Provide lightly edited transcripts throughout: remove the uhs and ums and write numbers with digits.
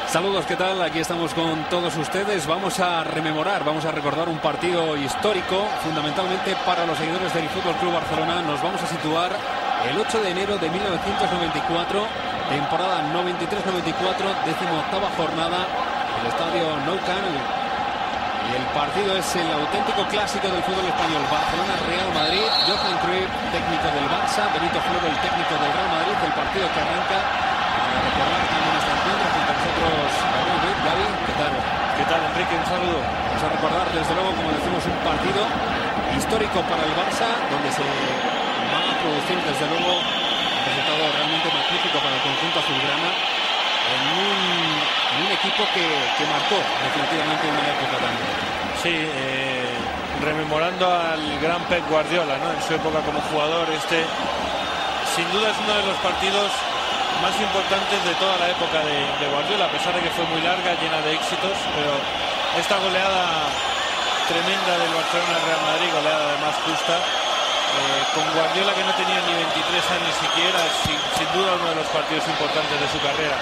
Saludos, ¿qué tal? Aquí estamos con todos ustedes. Vamos a rememorar, vamos a recordar un partido histórico, fundamentalmente para los seguidores del Fútbol Club Barcelona. Nos vamos a situar el 8 de enero de 1994, temporada 93-94, 18ª jornada, el estadio Nou Camp. Y el partido es el auténtico clásico del fútbol español. Barcelona-Real Madrid, Johan Cruyff, técnico del Barça, Benito Floro, el técnico del Real Madrid. El partido que arranca. Para recordar también este encuentro junto a nosotros, Gaby, ¿qué tal? ¿Qué tal, Enrique? Un saludo. Vamos a recordar, desde luego, como decimos, un partido histórico para el Barça, donde se va a producir, desde luego, un resultado realmente magnífico para el conjunto azulgrana en un equipo que marcó definitivamente una época también. Sí, rememorando al gran Pep Guardiola, ¿no? En su época como jugador, sin duda es uno de los partidos más importantes de toda la época de Guardiola, a pesar de que fue muy larga, llena de éxitos, pero esta goleada tremenda del Barcelona-Real Madrid, goleada además justa, con Guardiola que no tenía ni 23 años siquiera, sin duda uno de los partidos importantes de su carrera.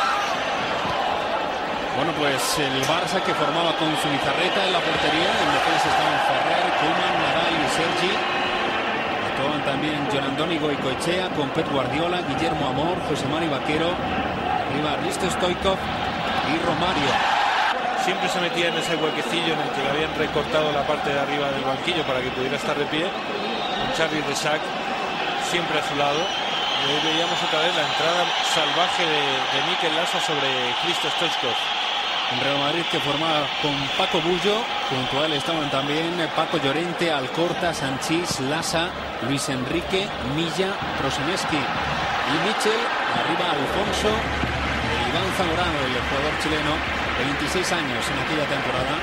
Bueno, pues el Barça, que formaba con Zubizarreta en la portería, en defensa estaban Ferrer, Koeman, Nadal y Sergi. Actuaban también Jonandoni, Goicoechea, con Pep Guardiola, Guillermo Amor, José Mari Vaquero, arriba Risto Stoichkov y Romario. Siempre se metía en ese huequecillo en el que le habían recortado la parte de arriba del banquillo para que pudiera estar de pie, con Xavi Resac siempre a su lado. Y hoy veíamos otra vez la entrada salvaje de Mikel Lasa sobre Risto Stoichkov. En Real Madrid, que formaba con Paco Bullo, junto a él estaban también Paco Llorente, Alcorta, Sanchís, Lasa, Luis Enrique, Milla, Proseneski y Michel. Arriba Alfonso e Iván Zamorano, el jugador chileno, de 26 años en aquella temporada.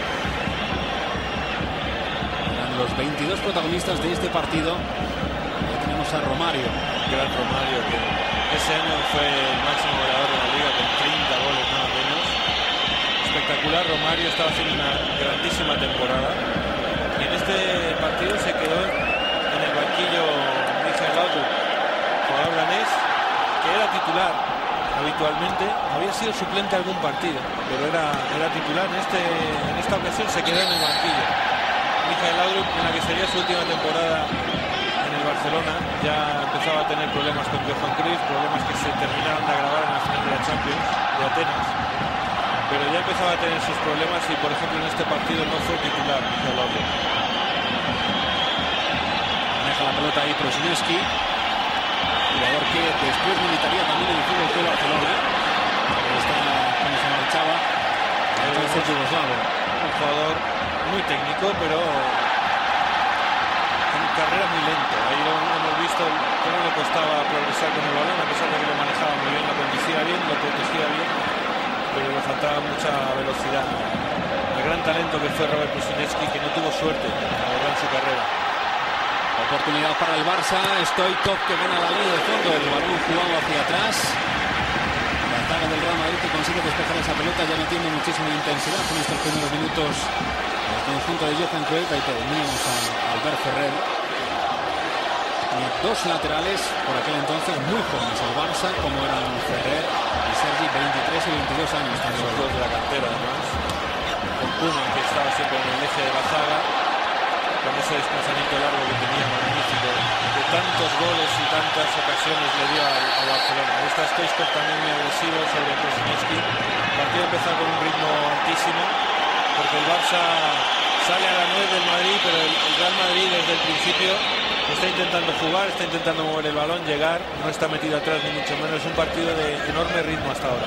Eran los 22 protagonistas de este partido. Ya tenemos a Romario. Gran Romario, que ese año fue el máximo goleador de la liga con 30 goles nada menos. Espectacular. Romario estaba haciendo una grandísima temporada y en este partido se quedó en el banquillo Michael Laudrup, jugador danés que era titular habitualmente, había sido suplente algún partido, pero era titular. En esta ocasión se quedó en el banquillo. Michael Laudrup, en la que sería su última temporada en el Barcelona, ya empezaba a tener problemas con Johan Cruyff, problemas que se terminaron de agravar en la final de la Champions de Atenas. Pero ya empezaba a tener sus problemas y, por ejemplo, en este partido no fue titular. Maneja la pelota ahí Prosinski, jugador que después militaría también en el Fútbol Club Barcelona. Ahí está como se marchaba. Entonces yugoslavo. Un jugador muy técnico, pero en carrera muy lento. Ahí lo hemos visto cómo le costaba progresar con el balón, a pesar de que lo manejaba muy bien, lo conducía bien, lo protegía bien, pero le faltaba mucha velocidad. El gran talento que fue Robert Prosinski, que no tuvo suerte en su carrera. Oportunidad para el Barça. Stoichkov, que gana la línea de fondo, el balón jugado hacia atrás. La zaga del Real Madrid, que consigue despejar esa pelota, ya no tiene muchísima intensidad en estos primeros minutos. El conjunto de Johan Cruyff. Ahí teníamos a Albert Ferrer. Tenía dos laterales por aquel entonces muy jóvenes el Barça, como eran Ferrer y Sergi, 23 y 22 años también. Los dos de la cantera, además. Con Koeman, que estaba siempre en el eje de la zaga, con ese desplazamiento largo que tenía magnífico, de tantos goles y tantas ocasiones le dio a Barcelona. Ahí está Stoichkov también muy agresivo sobre Prosinski. El partido empezó con un ritmo altísimo, porque el Barça sale a la 9 del Madrid, pero el Real Madrid desde el principio está intentando jugar, está intentando mover el balón, llegar, no está metido atrás ni mucho menos. Es un partido de enorme ritmo hasta ahora.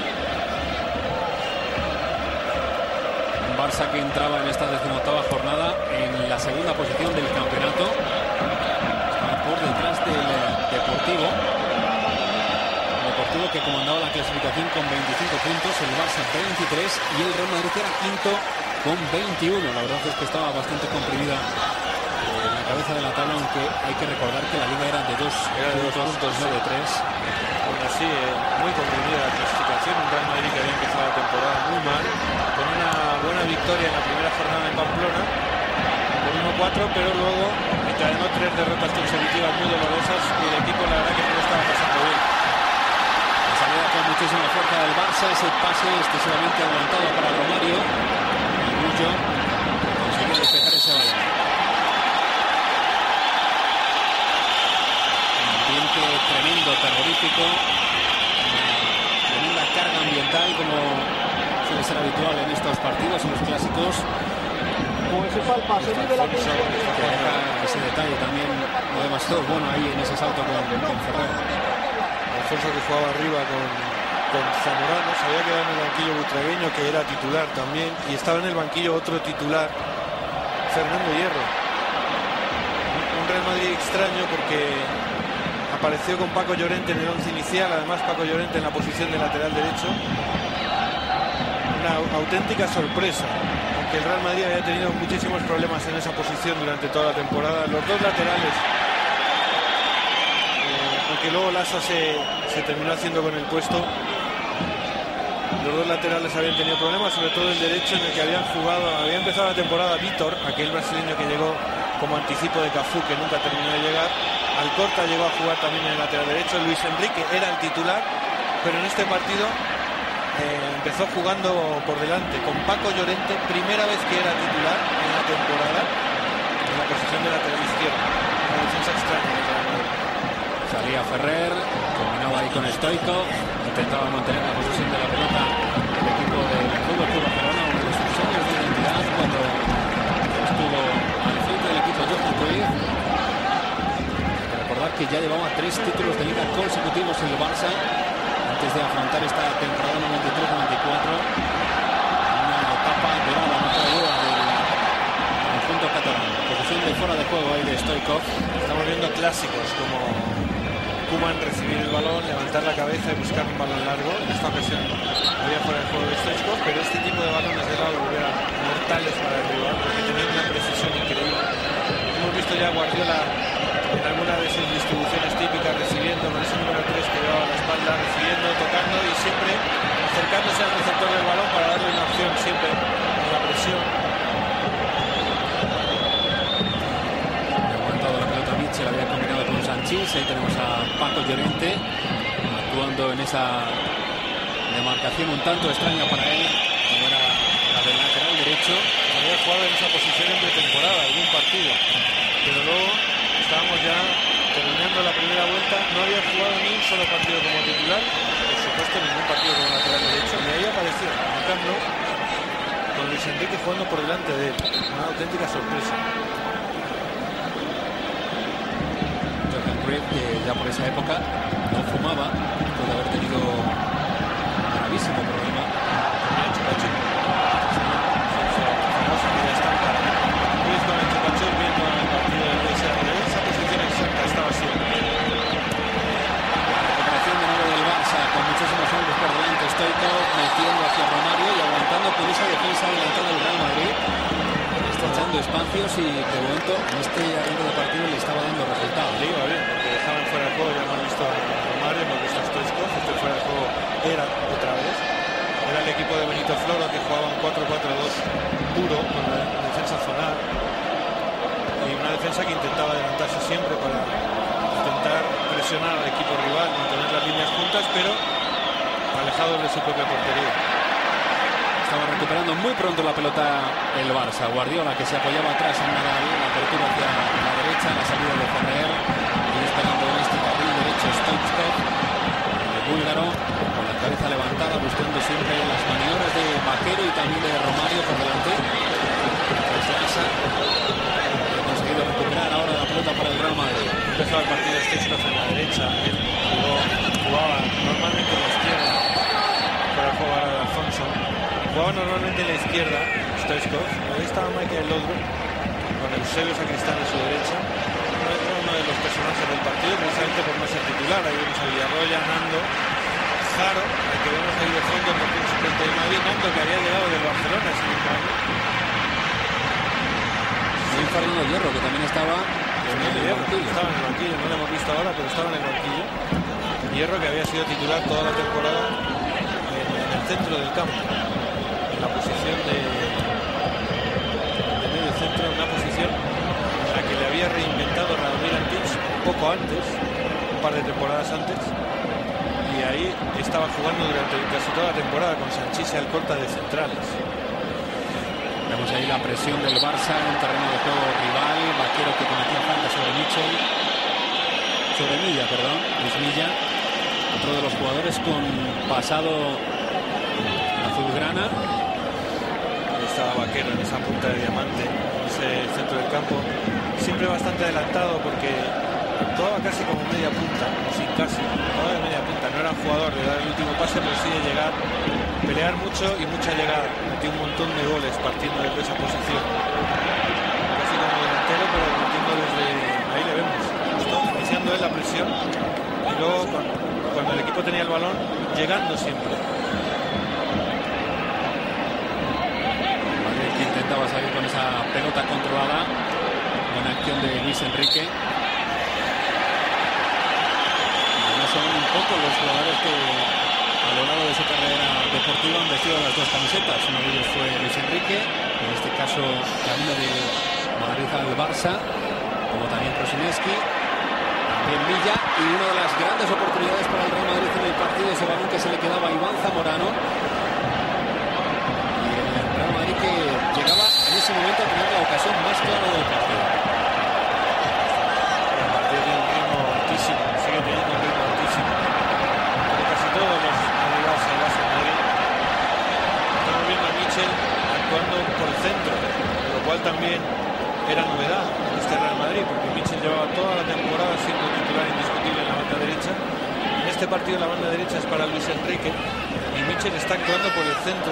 Barça que entraba en esta 18ª jornada en la segunda posición del campeonato. Estaba por detrás del Deportivo. El Deportivo que comandaba la clasificación con 25 puntos, el Barça 23 y el Real Madrid era quinto con 21. La verdad es que estaba bastante comprimida en la cabeza de la tabla, aunque hay que recordar que la liga era de dos puntos, no de tres. Aún así, muy comprimida la clasificación. Un Real Madrid que había empezado la temporada muy mal, con una buena victoria en la primera jornada en Pamplona, con 1-4, pero luego encadenó 3 derrotas consecutivas muy dolorosas y el equipo, la verdad, que no lo estaba pasando bien. La salida con muchísima fuerza del Barça, ese pase excesivamente adelantado para Romario. Y Bullo consiguió despejar ese balón. Un ambiente tremendo, terrorífico. Una tremenda carga ambiental, como suele ser habitual en estos partidos, en los clásicos. Se palpa, se vive la tensión. Ese detalle también no demasiado bueno ahí en ese salto con Ferrer. Alfonso, que jugaba arriba con Zamorano, se había quedado en el banquillo butragueño, que era titular también, y estaba en el banquillo otro titular, Fernando Hierro. Un Real Madrid extraño, porque apareció con Paco Llorente en el 11 inicial, además Paco Llorente en la posición de lateral derecho. Una auténtica sorpresa, porque el Real Madrid había tenido muchísimos problemas en esa posición durante toda la temporada. Los dos laterales, aunque luego Lassa se terminó haciendo con el puesto, los dos laterales habían tenido problemas, sobre todo el derecho, en el que había empezado la temporada Vítor, aquel brasileño que llegó como anticipo de Cafú, que nunca terminó de llegar. Alcorta llegó a jugar también en el lateral derecho. Luis Enrique era el titular, pero en este partido empezó jugando por delante con Paco Llorente, primera vez que era titular en la temporada, en la posición de lateral izquierdo. Una defensa extraña. Salía Ferrer, combinaba ahí con Stoico, intentaba mantener la posesión de la pelota el equipo del Fútbol Club Barcelona, uno de sus años de identidad cuando estuvo al frente del equipo Johan Cruyff. Hay que recordar que ya llevaba 3 títulos de liga consecutivos en el Barça antes de afrontar esta temporada 93-94, una etapa dorada, no cabe duda, del conjunto catalán. Posición de fuera de juego ahí de Stoichkov. Estamos viendo clásicos como Koeman recibir el balón, levantar la cabeza y buscar un balón largo. En esta ocasión había fuera de juego de Stoichkov, pero este tipo de balones de lado eran mortales para el rival, porque tenían una precisión increíble. Hemos visto ya a Guardiola en alguna de sus distribuciones típicas recibiendo con ese número 3 que llevaba a la espalda, recibiendo, tocando y siempre acercándose al receptor del balón para darle una opción siempre en la presión. Aguantado la pelota Mitchell, había combinado con Sanchís. Ahí tenemos a Paco Llorente actuando en esa demarcación un tanto extraña para él, como era la del lateral derecho. Había jugado en esa posición en pretemporada, algún partido, pero luego estábamos ya terminando la primera vuelta, no había jugado ni un solo partido como titular, por supuesto ningún partido como lateral derecho, y ahí apareció, marcando, con Luis Enrique jugando por delante de él, una auténtica sorpresa. Johan Cruyff, que ya por esa época no fumaba, después de haber tenido un gravísimo problema. Muchísimos hombres por delante, Stoichkov metiendo hacia Romario y aguantando con esa defensa adelantada del Real Madrid, estrechando espacios, y de momento en este arranque de partido le estaba dando resultados. Sí, va bien, porque dejaban fuera de juego, ya hemos visto a Romario, hemos visto a Stoichkov, este fuera de juego era otra vez. Era el equipo de Benito Floro, que jugaba un 4-4-2 puro, con la defensa zonal, y una defensa que intentaba adelantarse siempre para intentar presionar al equipo rival, mantener las líneas juntas, pero alejados de su propia portería. Estaba recuperando muy pronto la pelota el Barça. Guardiola, que se apoyaba atrás en Nadal, la apertura hacia la derecha, la salida de Ferrer, y esperando en este carril derecho Stoichkov, el búlgaro, con la cabeza levantada, buscando siempre las maniobras de Vaquero y también de Romario por delante. Lassa ha conseguido recuperar ahora la pelota para el Real Madrid. Empezó el partido Stoichkov en la derecha, él jugaba normalmente en la izquierda, para jugar a Alfonso. Jugaba normalmente en la izquierda Stoichkov, ahí estaba Michael Laudrup con Eusebio Sacristán a su derecha. Era uno de los personajes del partido, precisamente por no ser titular. Ahí vemos a Villarroya, Nando, Jaro, el que vemos ahí de fondo en el suplente de Madrid, Nando, que había llegado del Barcelona ese mismo año. Sí, Fernando Hierro, que también estaba en el banquillo. Estaba en el banquillo, no lo hemos visto ahora, pero estaba en el banquillo. Hierro, que había sido titular toda la temporada en el centro del campo, en la posición de medio centro, una posición en la que le había reinventado Radomir Antich un poco antes, un par de temporadas antes, y y ahí estaba jugando durante casi toda la temporada con Sanchís y Alcorta de centrales. Vemos ahí la presión del Barça en un terreno de juego rival. Vaquero que cometía falta sobre Milla, Luis Milla, otro de los jugadores con pasado azulgrana. Estaba Vaquero en esa punta de diamante, en ese centro del campo, siempre bastante adelantado porque actuaba casi como media punta, o sin casi, no de media punta, no era un jugador de dar el último pase, pero sí de llegar, pelear mucho y mucha llegada. Metió un montón de goles partiendo desde esa posición, casi como delantero, pero partiendo desde ahí le vemos, justo iniciando él la presión y luego cuando el equipo tenía el balón, llegando siempre. Intentaba salir con esa pelota controlada, buena acción de Luis Enrique. Además son un poco los jugadores que a lo largo de su carrera deportiva han vestido las dos camisetas. Uno de ellos fue Luis Enrique, en este caso camino de Madrid al Barça, como también Prosinecki, también Milla, y una de las grandes oportunidades para el Real Madrid en el partido, ese balón que se le quedaba a Iván Zamorano. Que llegaba en ese momento a tener la ocasión más clara del partido. El partido tiene un ritmo altísimo, sigue teniendo un ritmo altísimo. Como casi todos los rivales en Barça Madrid. Estamos viendo a Michel actuando por el centro, lo cual también era novedad en este Real Madrid, porque Michel llevaba toda la temporada siendo titular indiscutible en la banda derecha. En este partido la banda derecha es para Luis Enrique y Michel está actuando por el centro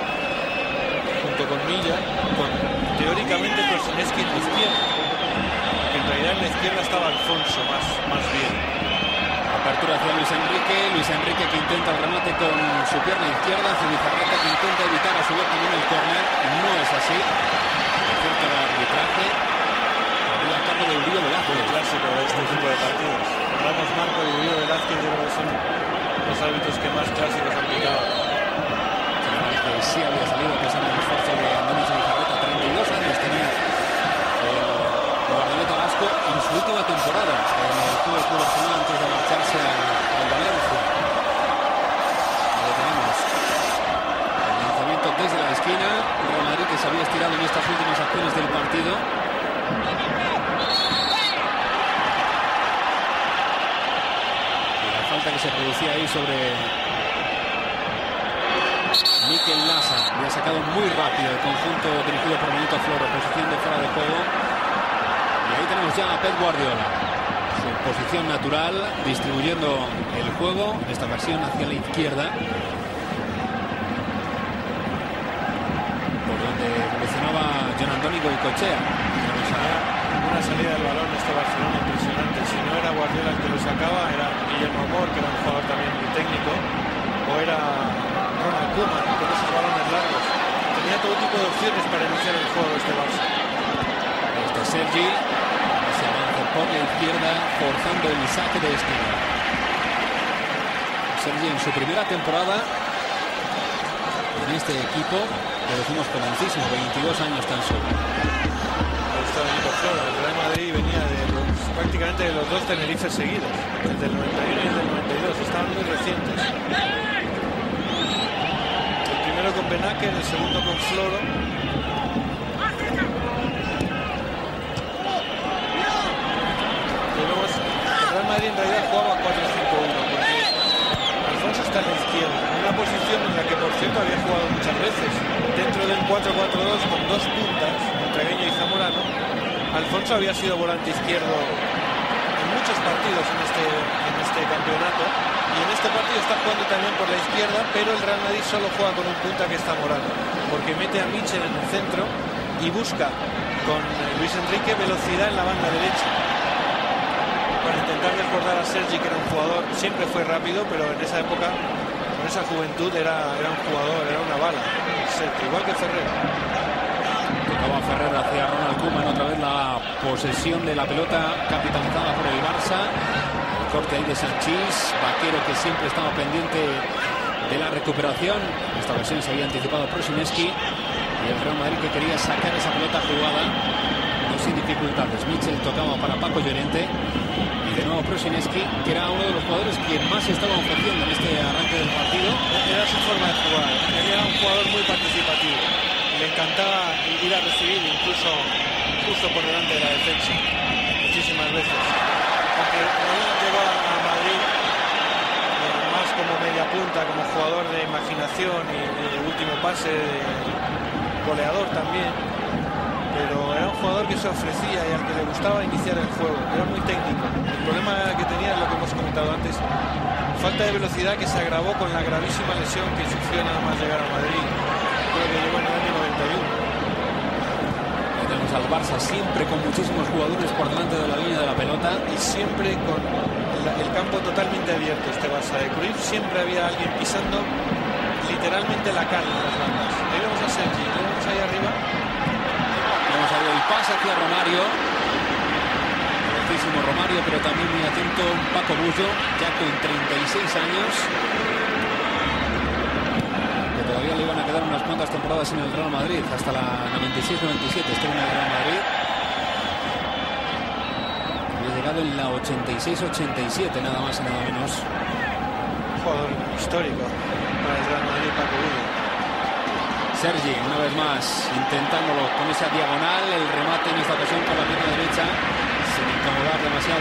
con Milla, con teóricamente Prosinecki en la izquierda, que en realidad en la izquierda estaba Alfonso más bien. Apertura hacia Luis Enrique que intenta el remate con su pierna izquierda, Zubizarreta que intenta evitar a su vez también el córner, no es así, acerca del arbitraje, a cargo de Uribe Velázquez. El clásico de este tipo de partidos, Ramos Marco y Uribe Velázquez, yo creo que son los árbitros que más clásicos han pitado. Sí había salido a pesar del esfuerzo de Andoni Zubizarreta, 32 años tenía el guardameta vasco en su última temporada en el Club Barcelona antes de marcharse al Valencia. Ahí tenemos el lanzamiento desde la esquina, el Real Madrid que se había estirado en estas últimas acciones del partido. Y la falta que se producía ahí sobre Mikel Lasa, le ha sacado muy rápido el conjunto dirigido por Benito Floro, posición de fuera de juego. Y ahí tenemos ya a Pep Guardiola, su posición natural, distribuyendo el juego, en esta ocasión hacia la izquierda, por donde evolucionaba John Antonio Goicoechea. Una salida del balón de este Barcelona impresionante. Si no era Guardiola el que lo sacaba, era Guillermo Amor, que era un jugador también muy técnico, o era Ronald Koeman con esos balones largos. Tenía todo tipo de opciones para iniciar el juego de este Barça. Este Sergi se avanza por la izquierda forzando el saque de esquina. Sergi en su primera temporada en este equipo, lo decimos jovencísimo, 22 años tan solo. Está Benito Floro, el Real Madrid venía prácticamente de los dos Tenerife seguidos, el del 91 y el del 92, estaban muy recientes. Primero con Benaker, el segundo con Floro. Y luego el Real Madrid en realidad jugaba 4-5-1 porque Alfonso está en la izquierda, en una posición en la que por cierto había jugado muchas veces. Dentro del 4-4-2 con dos puntas, Montragueño y Zamorano, Alfonso había sido volante izquierdo en muchos partidos en este campeonato. Y en este partido está jugando también por la izquierda, pero el Real Madrid solo juega con un punta que está Zamorano, porque mete a Michel en el centro y busca con Luis Enrique velocidad en la banda derecha para intentar desbordar a Sergi, que era un jugador, siempre fue rápido, pero en esa época, con esa juventud, era un jugador, era una bala, Sergi, igual que Ferrer. Tocaba Ferrer hacia Ronald Koeman, otra vez la posesión de la pelota capitalizada por el Barça. Corte ahí de Sanchís, Vaquero que siempre estaba pendiente de la recuperación. En esta ocasión se había anticipado Prosinecki y el Real Madrid que quería sacar esa pelota jugada, no sin dificultades. Michel tocaba para Paco Llorente y De nuevo Prosinski, que era uno de los jugadores que más estaba ofreciendo en este arranque del partido. Era su forma de jugar. Era un jugador muy participativo. Le encantaba ir a recibir, incluso justo por delante de la defensa, muchísimas veces. Aunque llegó a Madrid más como media punta, como jugador de imaginación y de último pase, goleador también. Pero era un jugador que se ofrecía y al que le gustaba iniciar el juego. Era muy técnico. El problema que tenía es lo que hemos comentado antes: falta de velocidad, que se agravó con la gravísima lesión que sufrió nada más llegar a Madrid. Creo que llegó en el año 91. Tenemos al Barça siempre con muchísimos jugadores por delante de la línea de la pelota. Y siempre con el campo totalmente abierto. Este Barça de Cruyff, siempre había alguien pisando literalmente la carne en las bandas. Ahí vemos a Sergi, ahí vemos ahí arriba. Vamos a ver el pase hacia Romario. Muchísimo Romario, pero también muy atento Paco Bullo, ya con 36 años. Que todavía le iban a quedar unas cuantas temporadas en el Real Madrid, hasta la 96-97 estuvo en el Real Madrid. Había llegado en la 86-87, nada más y nada menos. Un jugador histórico para el Real Madrid, Paco Bullo. Sergi, una vez más, intentándolo con esa diagonal, el remate en esta ocasión por la pierna derecha, sin incomodar demasiado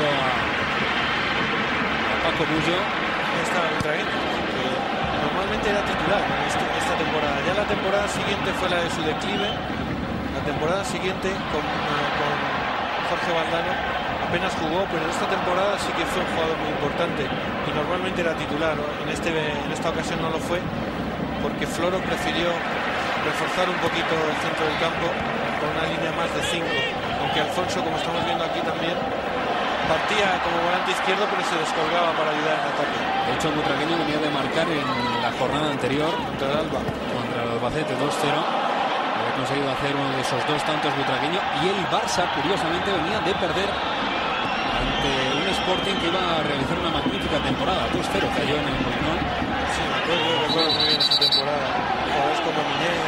a Paco Bullo. Ahí estaba Butragueño, que normalmente era titular en esta temporada. Ya la temporada siguiente fue la de su declive. La temporada siguiente con Jorge Valdano apenas jugó, pero esta temporada sí que fue un jugador muy importante y normalmente era titular. En esta ocasión no lo fue, porque Floro prefirió reforzar un poquito el centro del campo con una línea más de 5, aunque Alfonso, como estamos viendo aquí también, partía como volante izquierdo, pero se descolgaba para ayudar en ataque. De hecho, Butragueño venía de marcar en la jornada anterior Contra el Alba, contra el Albacete 2-0. Había conseguido hacer uno de esos dos tantos Butragueño, y el Barça, curiosamente, venía de perder ante un Sporting que iba a realizar una magnífica temporada. 2-0 cayó en el Molinón. sí, recuerdo muy bien esa temporada. Jugadores como Miner.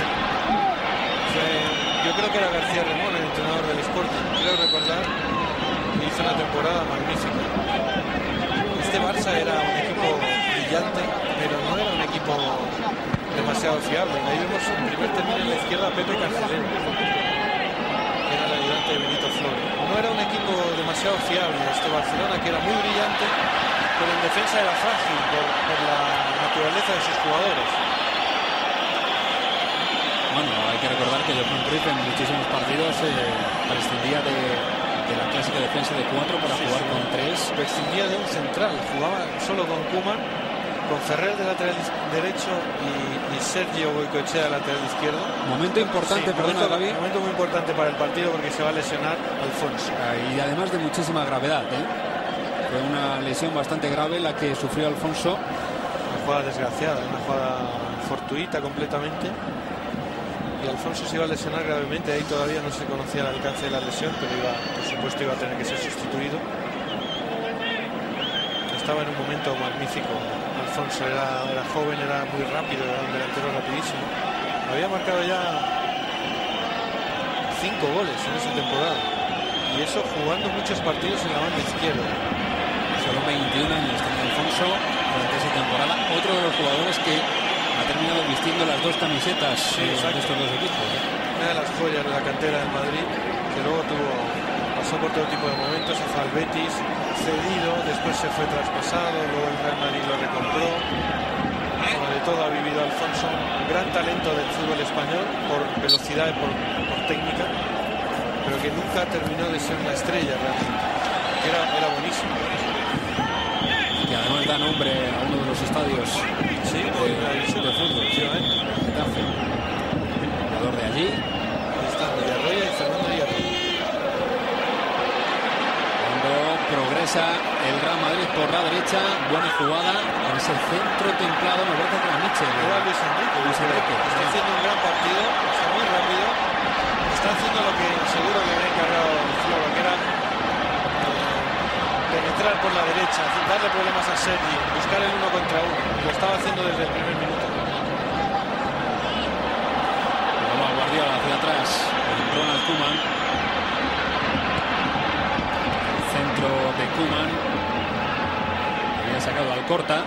Yo creo que era García Remón el entrenador del Sporting, creo recordar, que hizo una temporada magnífica. Este Barça era un equipo brillante, pero no era un equipo demasiado fiable. Ahí vemos en primer término en la izquierda a Pepe Carcelén, que era el ayudante de Benito Floro. No era un equipo demasiado fiable este Barcelona, que era muy brillante, pero en defensa era frágil por la naturaleza de sus jugadores. Bueno, hay que recordar que Johan Cruyff en muchísimos partidos prescindía de la clásica defensa de 4 para jugar con 3. Prescindía de un central, jugaba solo con Koeman, con Ferrer de lateral derecho y Sergio Goicoechea de lateral izquierdo. Momento importante, sí, perdona, Gaby. Momento muy importante para el partido, porque se va a lesionar Alfonso. Y además de muchísima gravedad, ¿eh? Fue una lesión bastante grave la que sufrió Alfonso. Una jugada desgraciada, una jugada fortuita completamente. Y Alfonso se iba a lesionar gravemente. Ahí todavía no se conocía el alcance de la lesión, pero por supuesto iba a tener que ser sustituido. Estaba en un momento magnífico. Alfonso era joven, era muy rápido, era un delantero rapidísimo. Había marcado ya 5 goles en esa temporada, y eso jugando muchos partidos en la banda izquierda. Solo 21 años tenía Alfonso durante esa temporada. Otro de los jugadores que ha terminado vistiendo las dos camisetas de estos dos equipos. Una de las joyas de la cantera del Madrid, que luego pasó por todo tipo de momentos. Se fue al Betis, cedido, después se fue traspasado, luego el Real Madrid lo recompró. Bueno, de todo ha vivido Alfonso, un gran talento del fútbol español por velocidad y por técnica, pero que nunca terminó de ser una estrella realmente. Era buenísimo. Y además da nombre a uno de los estadios de fútbol, Getafe. Jugador de allí. Ahí están Villarroya y Fernando Villarroya. Cuando progresa el Real Madrid por la derecha, buena jugada en ese centro templado, me parece que la Mitchell. Era Luis Enrique. Está haciendo un gran partido, está muy rápido, está haciendo lo que seguro que había encargado Floro, que era penetrar por la derecha, darle problemas a Sergi, buscar el 1 contra 1. Lo estaba haciendo desde el primer minuto. Luego a Guardiola hacia atrás, con Ronald Koeman. El centro de Koeman. corta.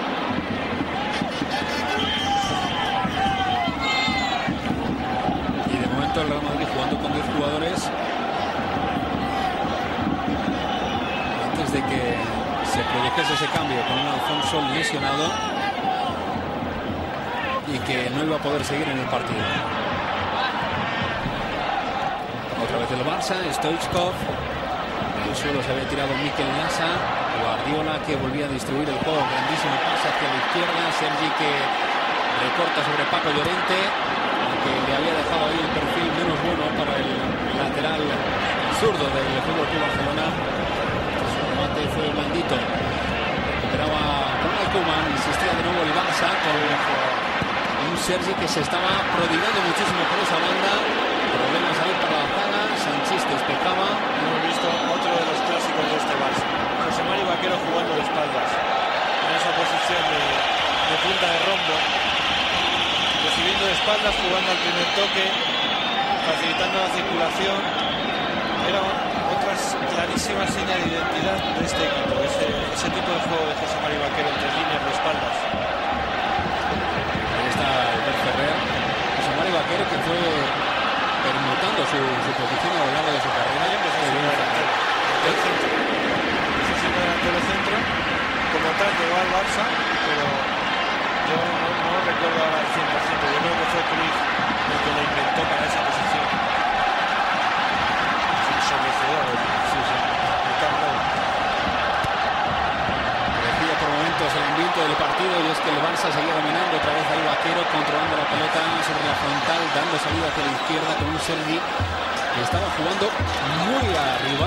Y de momento el Real Madrid jugando con 10 jugadores antes de que se produjese ese cambio con un Alfonso lesionado y que no iba a poder seguir en el partido. Otra vez el Barça, Stoichkov. En el suelo se había tirado Mikel Lasa. Guardiola que volvía a distribuir el juego. Grandísimo pase hacia la izquierda. Sergi que recorta sobre Paco Llorente, que le había dejado ahí el perfil menos bueno para el lateral zurdo del Fútbol Club Barcelona. Su remate fue blandito. Recuperaba Ronald Koeman. Insistía de nuevo el Barça con un Sergi que se estaba prodigando muchísimo por esa banda. Problemas ahí para la zaga. Sanchís despejaba. Hemos visto otro de los clásicos de este Barça. José Mari Vaquero jugando de espaldas en esa posición de punta de rombo, recibiendo de espaldas, jugando al primer toque, facilitando la circulación. Era otra clarísima señal de identidad de este equipo, ese tipo de juego de José Mari Vaquero entre líneas de espaldas. Ahí está Albert Ferrer. José Mari Vaquero que fue permutando su posición a lo largo de su carrera. Delantero centro, como tal llegó al Barça, pero yo no recuerdo ahora al 100%. Yo creo que fue Cruyff el que lo inventó para esa posición. Ensomecedor, sí. Decía por momentos el ambiente del partido, y es que el Barça seguía dominando otra vez ahí Vaquero, controlando la pelota sobre la frontal, dando salida hacia la izquierda con un Sergi que estaba jugando muy arriba.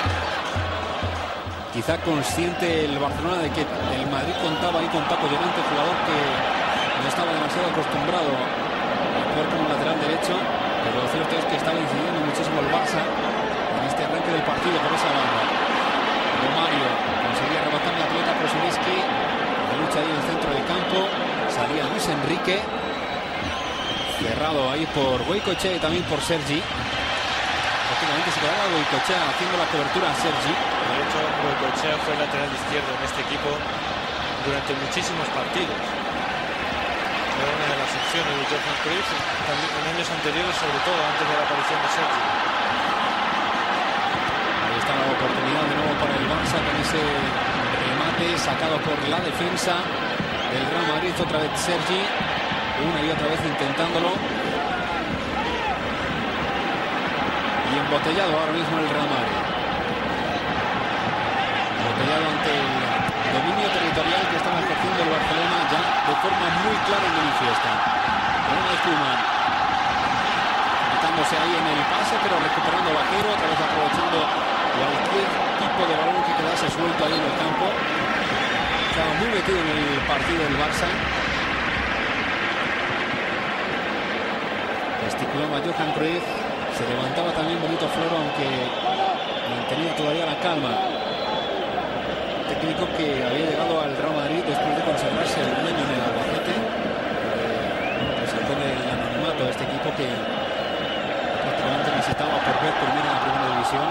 Quizá consciente el Barcelona de que el Madrid contaba ahí con Paco Llorente, jugador que no estaba demasiado acostumbrado a jugar como lateral derecho, pero lo cierto es que estaba incidiendo muchísimo el Barça en este arranque del partido por esa banda. Romario conseguía rebotar la pelota por Zubiski, la lucha ahí en el centro del campo, salía Luis Enrique, cerrado ahí por Goicoechea y también por Sergi. Prácticamente se quedaba Goicoechea haciendo la cobertura a Sergi. De hecho, Goicoechea fue lateral izquierdo en este equipo durante muchísimos partidos. Era una de las opciones de Johan Cruyff también en años anteriores, sobre todo antes de la aparición de Sergi. Ahí está la oportunidad de nuevo para el Barça con ese remate sacado por la defensa del Real Madrid. Otra vez Sergi, una y otra vez intentándolo. Y embotellado ahora mismo el Real Madrid. Embotellado ante el dominio territorial que estaba ejerciendo el Barcelona ya de forma muy clara y manifiesta. Ronald Koeman quitándose ahí en el pase, pero recuperando Vaquero, otra vez aprovechando cualquier tipo de balón que quedase suelto ahí en el campo. Estaba muy metido en el partido del Barça. Gesticulaba Johan Cruyff. Se levantaba también Benito Floro, aunque mantenía todavía la calma. Técnico que había llegado al Real Madrid después de consagrarse un año en el Albacete. Presentó el anonimato a este equipo que prácticamente necesitaba por ver terminar en la primera división.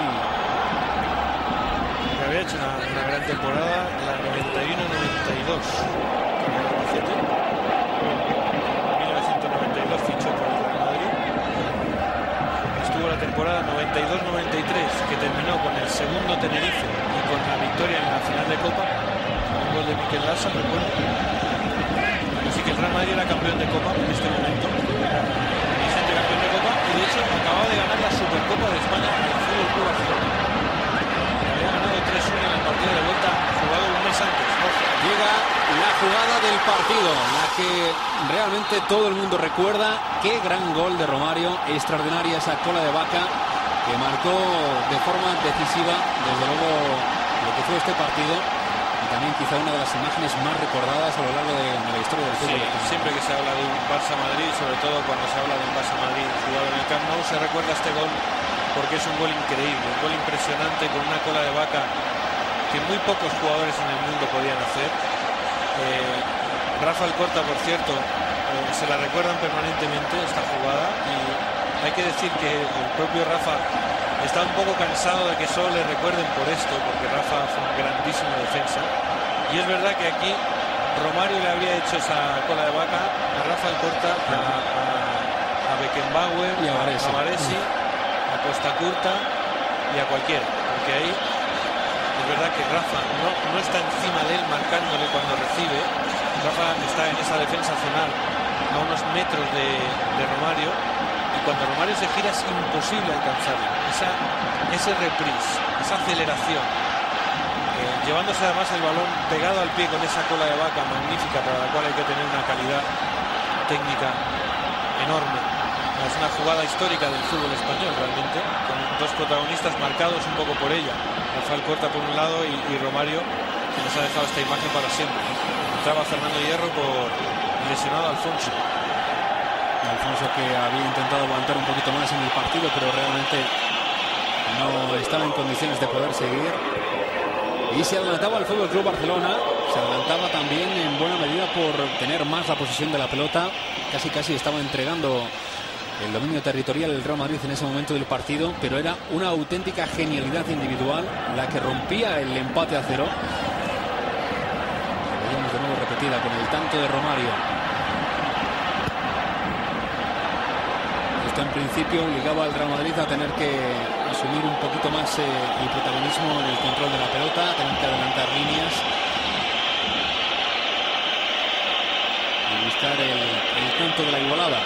Y había hecho una gran temporada, la 91-92 con el Albacete. En 1992 fichó por el Real Madrid. Estuvo la temporada 92-93, que terminó con el segundo Tenerife y con la victoria en la final de Copa, un gol de Mikel Lasa, recuerdo. Así que el Real Madrid era campeón de Copa en este momento, vigente campeón de Copa, y de hecho acababa de ganar la Supercopa de España al Fútbol Club Barcelona. Había ganado 3-1 en el partido de vuelta, jugado un mes antes. Llega la jugada del partido, la que realmente todo el mundo recuerda. Qué gran gol de Romario, extraordinaria esa cola de vaca que marcó de forma decisiva, desde luego, lo que fue este partido, y también quizá una de las imágenes más recordadas a lo largo de la historia del fútbol. Sí, siempre que se habla de un Barça-Madrid, sobre todo cuando se habla de un Barça-Madrid jugado en el Camp Nou, se recuerda este gol porque es un gol increíble, un gol impresionante con una cola de vaca que muy pocos jugadores en el mundo podían hacer. Rafa Alcorta, por cierto, se la recuerdan permanentemente esta jugada, y hay que decir que el propio Rafa está un poco cansado de que solo le recuerden por esto, porque Rafa fue un grandísimo defensa, Y es verdad que aquí Romario le habría hecho esa cola de vaca a Rafael Corta, a Beckenbauer, y a Varesi, a Costa Curta y a cualquiera, porque ahí es verdad que Rafa no está encima de él marcándole cuando recibe. Rafa está en esa defensa zonal a unos metros de Romario, y cuando Romario se gira es imposible alcanzarlo. Ese reprise, esa aceleración, llevándose además el balón pegado al pie con esa cola de vaca magnífica, para la cual hay que tener una calidad técnica enorme. Es una jugada histórica del fútbol español realmente, con dos protagonistas marcados un poco por ella, Rafael Corta por un lado y Romario, que nos ha dejado esta imagen para siempre. Entraba Fernando Hierro por lesionado Alfonso. Alfonso, que había intentado aguantar un poquito más en el partido, pero realmente no estaba en condiciones de poder seguir. Y se adelantaba el Fútbol Club Barcelona, se adelantaba también en buena medida por tener más la posesión de la pelota. Casi estaba entregando el dominio territorial el Real Madrid en ese momento del partido, pero era una auténtica genialidad individual la que rompía el empate a 0. Veíamos de nuevo repetida con el tanto de Romario. Esto en principio obligaba al Real Madrid a tener que asumir un poquito más el protagonismo en el control de la pelota, a tener que adelantar líneas y buscar el punto de la igualada.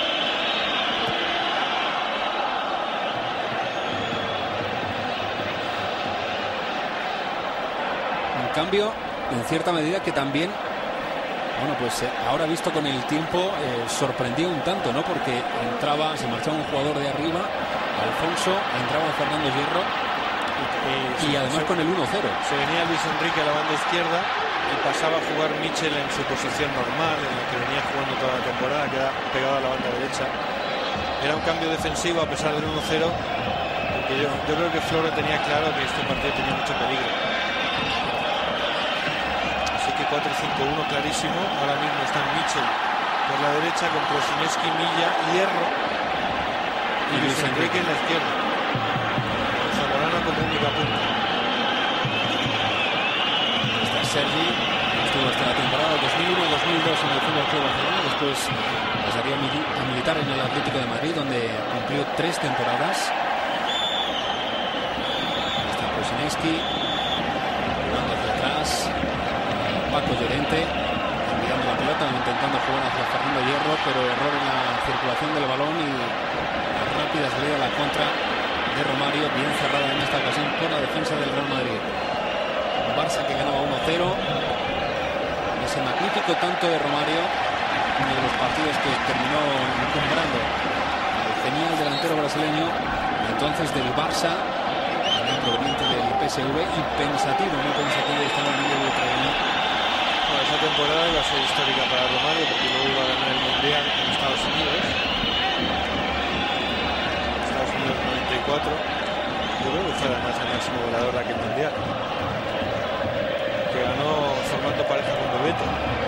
Cambio en cierta medida que también, bueno, pues ahora visto con el tiempo, sorprendió un tanto, ¿no? Porque se marchaba un jugador de arriba, Alfonso, entraba Fernando Hierro y además con el 1-0. Se venía Luis Enrique a la banda izquierda y pasaba a jugar Michel en su posición normal, en la que venía jugando toda la temporada, que era pegado a la banda derecha. Era un cambio defensivo a pesar del 1-0, porque yo creo que Floro tenía claro que este partido tenía mucho peligro. 4-5-1 clarísimo. Ahora mismo están Michel por la derecha con Krosineski, Milla, Hierro y Luis Enrique en la izquierda. Zamorano como única punta. Está Sergi, estuvo hasta la temporada 2001-2002 en el Fútbol Club Barcelona, después pasaría a militar en el Atlético de Madrid, donde cumplió 3 temporadas. Está Krosineski jugando hacia atrás. Paco Llorente enviando la pelota, intentando jugar hacia Fernando Hierro, pero error en la circulación del balón y la rápida salida a la contra de Romario, bien cerrada en esta ocasión por la defensa del Real Madrid. Un Barça que ganaba 1-0. Ese magnífico tanto de Romario, uno de los partidos que terminó encumbrando al genial delantero brasileño, entonces del Barça, también proveniente del PSV, y pensativo, muy pensativo estaba en el ucraniano. Esa temporada iba a ser histórica para Romario, porque luego iba a ganar el Mundial en Estados Unidos. Estados Unidos 94. Yo creo que fue además el máximo goleador de aquel Mundial, que ganó formando pareja con Bebeto.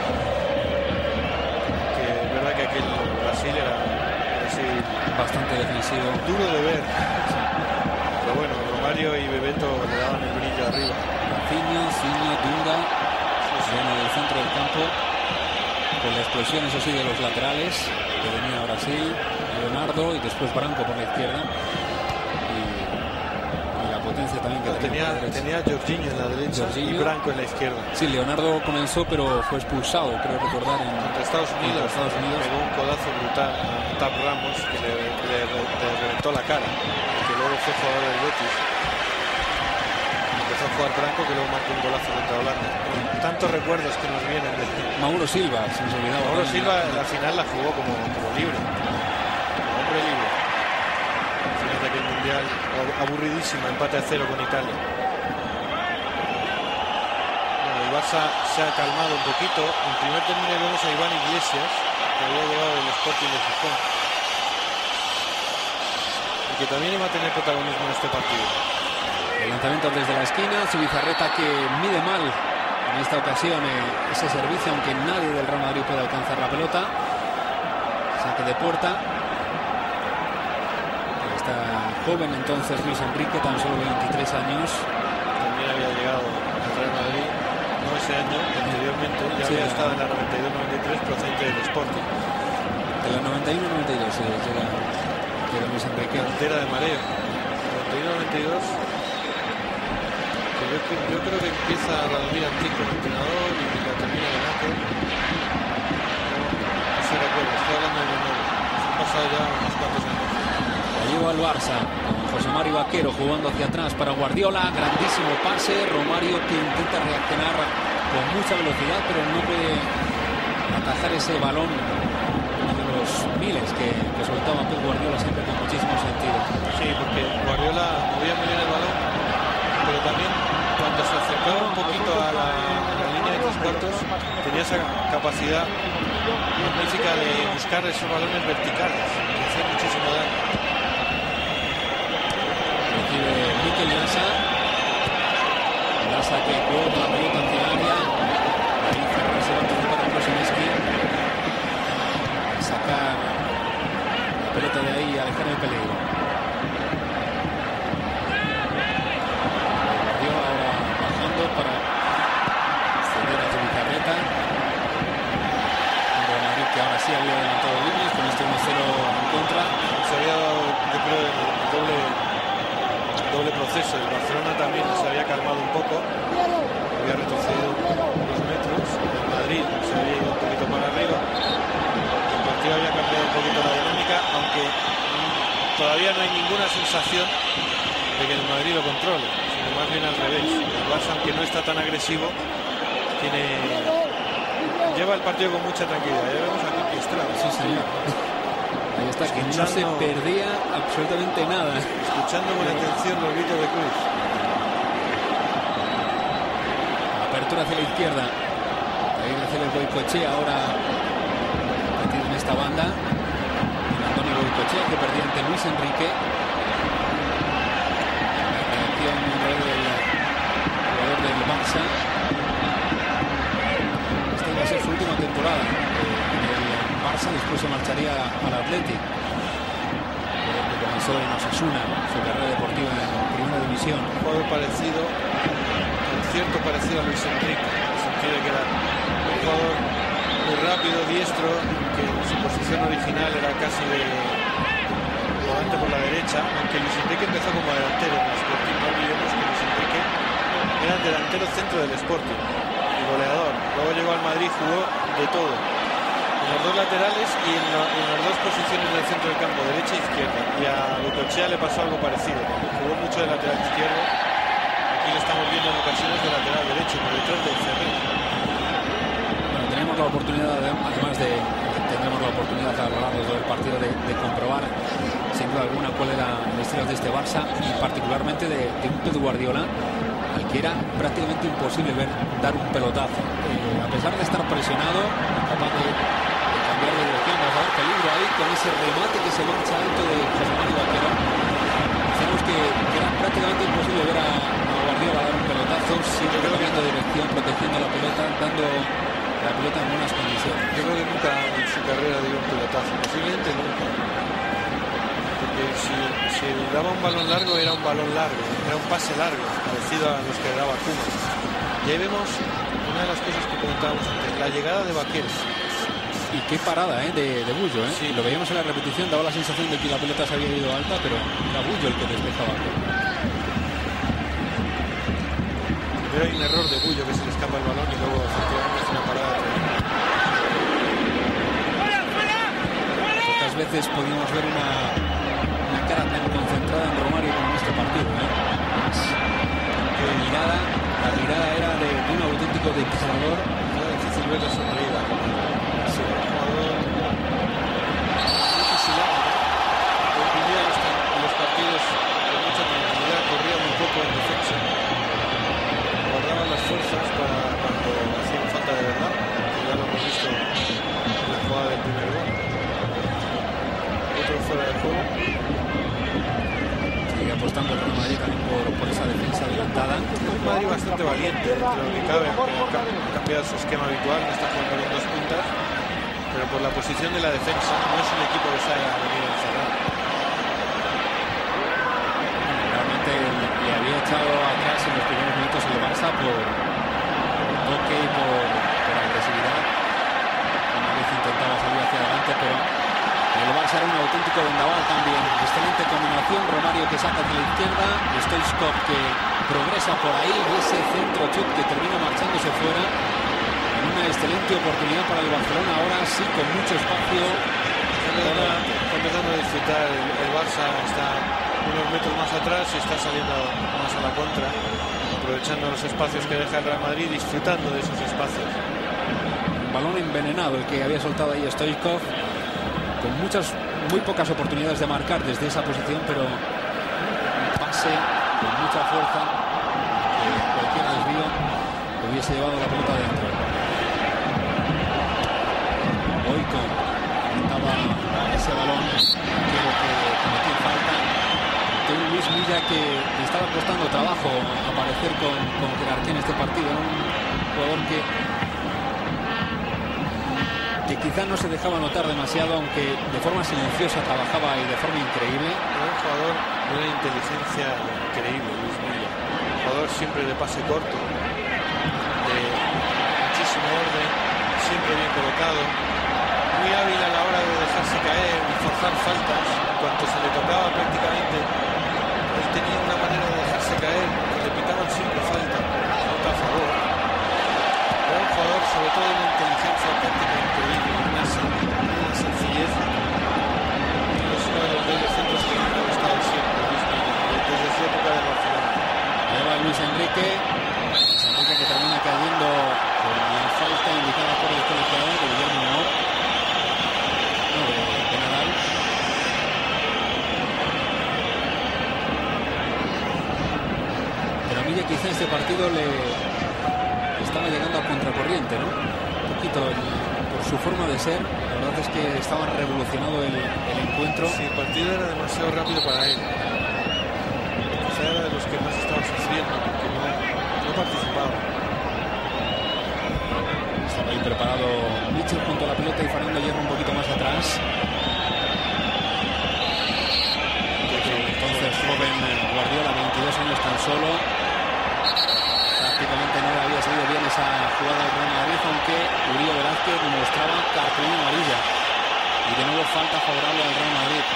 Que es verdad que aquel Brasil era así bastante defensivo, duro de ver. Pero bueno, Romario y Bebeto le daban el brillo arriba. Ciño, Dunga en el centro del campo, con la explosión, eso sí, de los laterales, que venía Brasil, Leonardo y después Branco por la izquierda, y la potencia también que tenía Jorginho en la derecha y Branco en la izquierda. Sí, Leonardo comenzó, pero fue expulsado, creo recordar, contra Estados Unidos. Pegó un codazo brutal a Tap Ramos, que le reventó la cara, que luego fue jugador del Betis. Empezó a jugar Branco, que luego marcó un golazo contra Holanda. Tantos recuerdos que nos vienen de Mauro Silva, se nos olvidaba. Mauro Silva la final la jugó como libre, como hombre libre. Fíjate que el Mundial aburridísimo, empate a 0 con Italia. Bueno, el Barça se ha calmado un poquito. En primer término vemos a Iván Iglesias, que había llegado del Sporting de Gijón y que también iba a tener protagonismo en este partido. El lanzamiento desde la esquina, Zubizarreta, que mide mal en esta ocasión ese servicio, aunque nadie del Real Madrid puede alcanzar la pelota. Saque de puerta. Está joven entonces Luis Enrique, tan solo 23 años. También había llegado al Real Madrid. No es ese año, anteriormente, ya había estado en la 92-93 procedente del Sporting. De la 91-92 llega Luis Enrique. Cantera de Mareo. 91-92. Yo creo que empieza Radomir Antich como entrenador y la termina de Naco. No se recuerda, estoy hablando de memoria. Han pasado ya unos cuantos años. La lleva al Barça, con José Mario Vaquero jugando hacia atrás para Guardiola. Grandísimo pase. Romario que intenta reaccionar con mucha velocidad, pero no puede atajar ese balón. Uno de los miles que soltaba Pep Guardiola siempre con muchísimo sentido. Sí, porque Guardiola movía muy bien el balón, pero también cuando se acercaba un poquito a la línea de 3/4 tenía esa capacidad magnífica de buscar esos balones verticales que hacían muchísimo daño. Recibe Mikel Lasa. Lasa que coloca la pelota hacia el área. Ahí Ferrer se va a anticipar a Krosinski. Sacar la pelota de ahí y alejar el peligro. Para ceder a Zubizarreta. Un Real Madrid que ahora sí había adelantado líneas con este 1-0 en contra. Se había dado, yo creo, el doble proceso. El Barcelona también se había calmado un poco, había retrocedido unos metros. El Madrid se había ido un poquito para arriba. El partido había cambiado un poquito la dinámica, aunque todavía no hay ninguna sensación de que el Madrid lo controle, sino más bien al revés. El Barça, aunque no está tan agresivo, lleva el partido con mucha tranquilidad. Ya vemos aquí que Estrada. Sí, señor. Ahí está, que no se perdía absolutamente nada. Escuchando con atención los gritos de Cruz. Apertura hacia la izquierda. Ahí recibe Goicoechea, ahora metido en esta banda. Antonio Goicoechea, que perdía ante Luis Enrique. Un jugador del Barça. Esta iba a ser su última temporada en el Barça, después se marcharía al Athletic, que comenzó en Osasuna su carrera deportiva en primera división. Un jugador parecido, con cierto parecido a Luis Enrique, en el sentido de que era un jugador muy rápido, diestro, que su posición original era casi de volante por la derecha, aunque Luis Enrique empezó como delantero en el Sporting. No olvidemos que Luis Enrique era el delantero centro del Sporting, el goleador. Luego llegó al Madrid, jugó de todo, en los dos laterales y en las dos posiciones del centro del campo, derecha e izquierda. Y a Goicoechea le pasó algo parecido, jugó mucho de lateral izquierdo. Aquí lo estamos viendo en ocasiones de lateral derecho, por detrás de Ferrer. Bueno, tenemos la oportunidad, además de tendremos la oportunidad a lo largo del partido de comprobar sin duda alguna cuál era el estilo de este Barça y particularmente de un Pep Guardiola al que era prácticamente imposible dar un pelotazo. A pesar de estar presionado, capaz de cambiar de dirección, va a haber peligro ahí con ese remate que se marcha alto de José Mario Vaquero. Decimos que era prácticamente imposible ver a Guardiola dar un pelotazo, siempre cambiando de dirección, protegiendo la pelota, dando la pelota en buenas condiciones. Yo creo que nunca en su carrera dio un pelotazo, posiblemente nunca. Porque si daba un balón largo, era un balón largo, era un pase largo, parecido a los que daba Koeman. Y ahí vemos una de las cosas que comentábamos antes, la llegada de Vaquero. Y qué parada de Bullo, ¿eh? Sí. Lo veíamos en la repetición, daba la sensación de que la pelota se había ido alta, pero era Bullo el que despejaba. Primero hay un error de Bullo, que se le escapa el balón, y luego efectivamente es una parada tremenda. Pocas veces podíamos ver una cara tan concentrada en Romario como en este partido, ¿eh? La mirada era de un auténtico dictador. Era difícil ver la sonrida. Sí, un jugador difícil, ¿no? Vivía los partidos con mucha tranquilidad, corría muy poco en defensa, guardaba las fuerzas para cuando hacían falta de verdad, que ya lo hemos visto en la jugada del primer gol. Otro fuera de juego. Sigue apostando el Real Madrid también por esa defensa adelantada. Un Madrid bastante valiente dentro de lo que cabe, aunque ha cambiado su esquema habitual, no está jugando con dos puntas, pero por la posición de la defensa no es un equipo que sabe venir a encerrar. Realmente le había echado atrás en los primeros minutos el Barça por toque y por agresividad. Una vez intentaba salir hacia adelante, pero el Barça era un auténtico vendaval también. Excelente combinación. Romario que saca hacia la izquierda. Stoichkov que progresa por ahí. Y ese centro chut que termina marchándose fuera. En una excelente oportunidad para el Barcelona. Ahora sí con mucho espacio. Está empezando a disfrutar. El Barça está unos metros más atrás y está saliendo más a la contra, aprovechando los espacios que deja el Real Madrid, disfrutando de esos espacios. Un balón envenenado el que había soltado ahí Stoichkov, con muy pocas oportunidades de marcar desde esa posición, pero un pase con mucha fuerza que cualquier desvío hubiese llevado la pelota dentro. Boyko intentaba ese balón, creo que cometió falta. Un Luis Milla que le estaba costando trabajo aparecer con jerarquía en este partido. Un jugador que quizá no se dejaba notar demasiado, aunque de forma silenciosa trabajaba y de forma increíble. Un jugador de una inteligencia increíble, Luis Milla. Un jugador siempre de pase corto, de muchísimo orden, siempre bien colocado, muy hábil a la hora de dejarse caer y forzar faltas. En cuanto se le tocaba prácticamente, él tenía una manera de dejarse caer que le pitaban siempre falta a favor. Era un jugador sobre todo de una inteligencia táctica increíble, una sencillez. Es uno de los medios centros que me ha gustado siempre, Luis Milla, desde su época de Barcelona. Ahí va Luis Enrique. Luis Enrique que termina cayendo con la falta indicada por el colegiado de Guillermo Amor. De Nadal. Pero a Milla quizá este partido le estaba llegando a contracorriente, ¿no? Un poquito por su forma de ser. La verdad es que estaba revolucionado el encuentro. Sí, el partido era demasiado rápido para él. Quizá era de los que más estaba sufriendo, porque no participaba. Estaba ahí preparado Mitchell junto a la pelota y Fernando Hierro un poquito más atrás. Entonces joven Guardiola, 22 años tan solo. Prácticamente no le había salido bien esa jugada del Real Madrid, aunque Uribe Velázquez mostraba cartulina amarilla. Y de nuevo falta favorable al Real Madrid.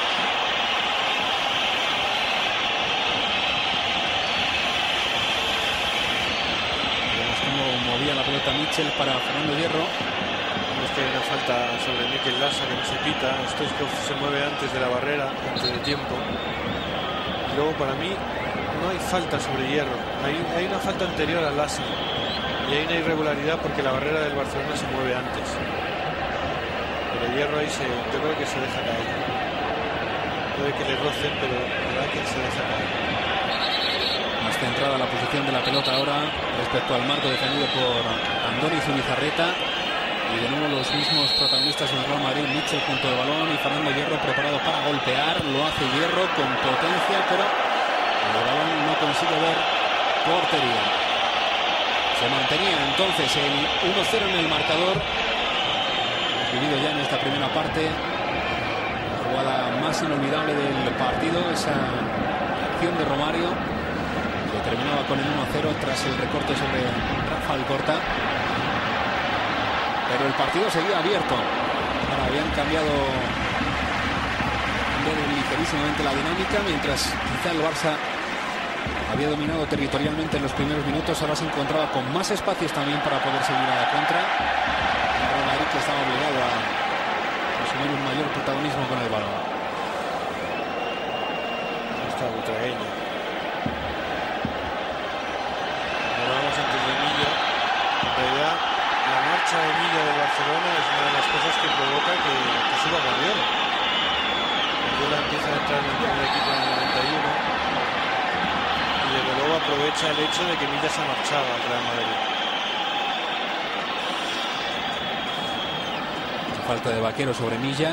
Vemos cómo movía la pelota Mitchell para Fernando Hierro. Es que hay una falta sobre Mikel Lasa que no se pita. Stoichkov se mueve antes de la barrera, antes de tiempo. Y luego para mí no hay falta sobre Hierro. Hay una falta anterior a Lasa. Y hay una irregularidad porque la barrera del Barcelona se mueve antes. Pero Hierro ahí yo creo que se deja caer. Puede que le rocen, pero la verdad que se deja caer. Más centrada la posición de la pelota ahora respecto al marco defendido por Andoni Zubizarreta. Y de nuevo los mismos protagonistas en el Real Madrid, Mitchell junto al balón y Fernando Hierro preparado para golpear. Lo hace Hierro con potencia, pero el balón no consigue ver portería. Se mantenía entonces el 1-0 en el marcador. Hemos vivido ya en esta primera parte la jugada más inolvidable del partido, esa acción de Romario que terminaba con el 1-0 tras el recorte sobre Rafa Alcorta. Pero el partido seguía abierto. Ahora habían cambiado ligerísimamente la dinámica, mientras quizá el Barça había dominado territorialmente en los primeros minutos. Ahora se encontraba con más espacios también para poder seguir a la contra. El Real Madrid que estaba obligado a asumir un mayor protagonismo con el balón. Está Butragueño. Hablábamos antes de Milla. En realidad, la marcha de Milla del Barcelona es una de las cosas que provoca que suba Guardiola. Guardiola empieza a entrar en el primer equipo en el 91 y desde luego aprovecha el hecho de que Milla se ha marchado al Real Madrid. Falta de Vaquero sobre Milla.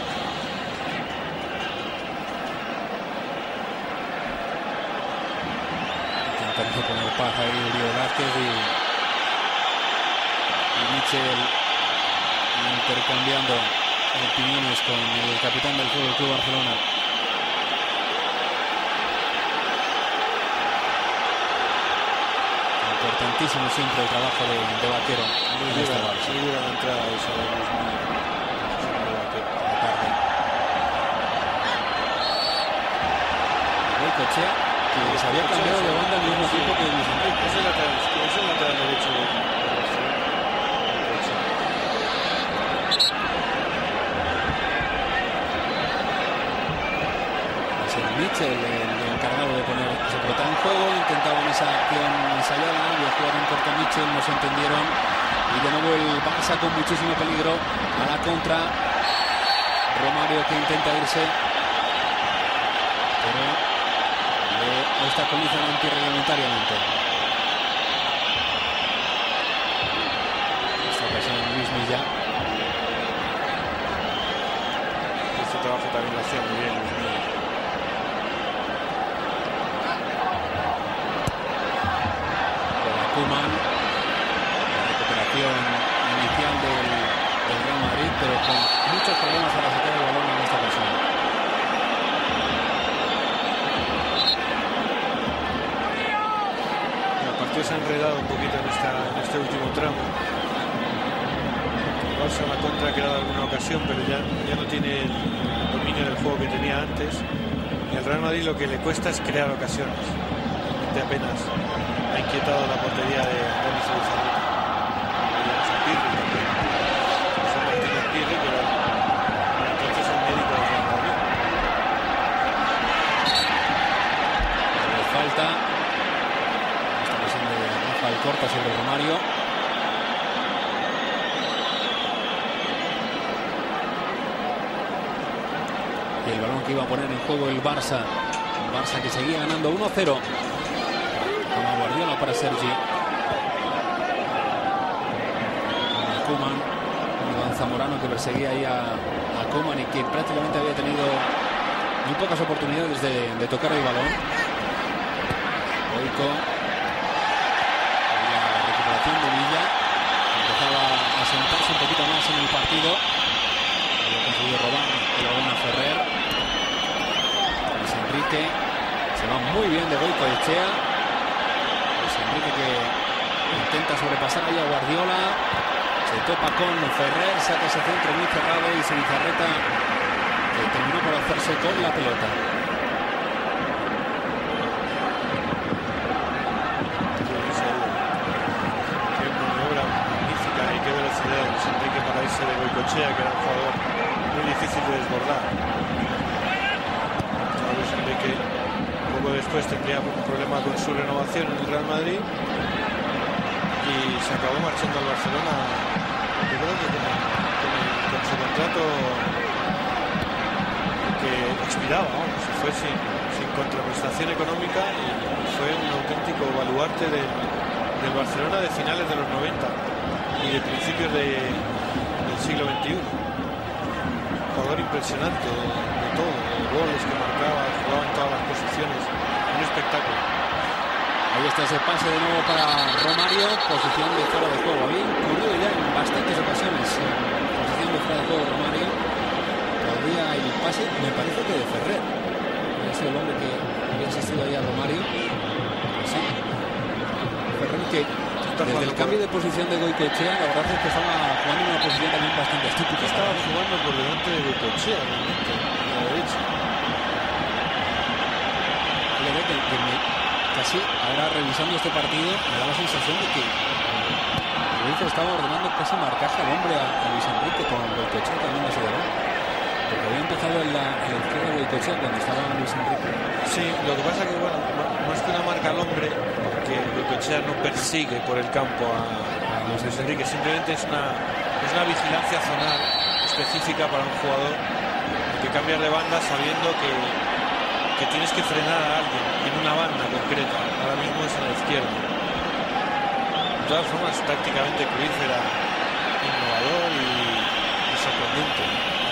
Intentando poner paz ahí Uribe Velázquez y Mitchell intercambiando opiniones con el capitán del Fútbol Club Barcelona. El Importantísimo siempre el trabajo de Vaquero. Muy dura la entrada de esa de tarde. Goicoechea, que se había cambiado de banda al mismo tiempo que Luis Enrique. Es el lateral derecho de Barcelona. Mitchell, el encargado de poner esa pelota en juego, intentaban esa acción ensayada, y a jugar en corto Mitchell, no se entendieron, y de nuevo el Barça con muchísimo peligro a la contra. Romario que intenta irse, pero le obstaculizan antirreglamentariamente. Esta ocasión Luis Milla. Este trabajo también lo hacía muy bien Luis Milla. Koeman, la recuperación inicial del Real Madrid, pero con muchos problemas para sacar el balón en esta ocasión. El partido se ha enredado un poquito en este último tramo. El Barça a la contra ha creado alguna ocasión, pero ya no tiene el dominio del juego que tenía antes. Y al Real Madrid lo que le cuesta es crear ocasiones. De apenas ha inquietado la portería de Denis Zubizarreta. José Martínez Pirri, que era entonces el médico del Real Madrid. Le falta esta presión de Rafael Corta sobre Romario. Y el balón que iba a poner en juego el Barça. Un Barça que seguía ganando 1-0. Guardiola para Sergi. Koeman, Iván Zamorano, que perseguía ahí a Koeman y que prácticamente había tenido muy pocas oportunidades de tocar el balón. Goico, la recuperación de Villa, empezaba a sentarse un poquito más en el partido. Había conseguido robar el balón a Ferrer. Luis Enrique se va muy bien de Goicoechea. Enrique que intenta sobrepasar ahí a Guardiola, se topa con Ferrer, saca ese centro muy cerrado y Zubizarreta que terminó por hacerse con la pelota. Qué maniobra magnífica y qué velocidad de Luis Enrique para irse de Goicoechea, que era un jugador muy difícil de desbordar. Luis Enrique poco después tendría un problema con su renovación en el Real Madrid y se acabó marchando al Barcelona, yo creo que con su contrato que expiraba, se fue sin contraprestación económica y fue un auténtico baluarte del Barcelona de finales de los 90 y de principios del siglo XXI. Un jugador impresionante de todo, de goles que marcaba, jugaba en todas las posiciones, un espectáculo. Ahí está ese pase de nuevo para Romario, posición de fuera de juego. Había incurrido ya en bastantes ocasiones en posición de fuera de juego Romario. Todavía el pase, me parece que de Ferrer. Había sido el hombre que había asistido ahí a Romario. Pues sí. Ferrer que desde el cambio de posición de Goicoechea, la verdad es que estaba jugando en una posición también bastante atípica. Estaba jugando por delante de Goicoechea, realmente, a la derecha. Fíjate que casi ahora revisando este partido me da la sensación de que Luis estaba ordenando casi marcaje al hombre a Luis Enrique con Goicoechea también ese balón, porque había empezado en la izquierda Goicoechea cuando estaba Luis Enrique. Sí, lo que pasa que bueno, más que una marca al hombre, porque Goicoechea no persigue por el campo a Luis Enrique, simplemente es una vigilancia zonal específica para un jugador que cambia de banda sabiendo que tienes que frenar a alguien en una banda concreta. Ahora mismo es en la izquierda. De todas formas, tácticamente Cruyff era innovador y sorprendente.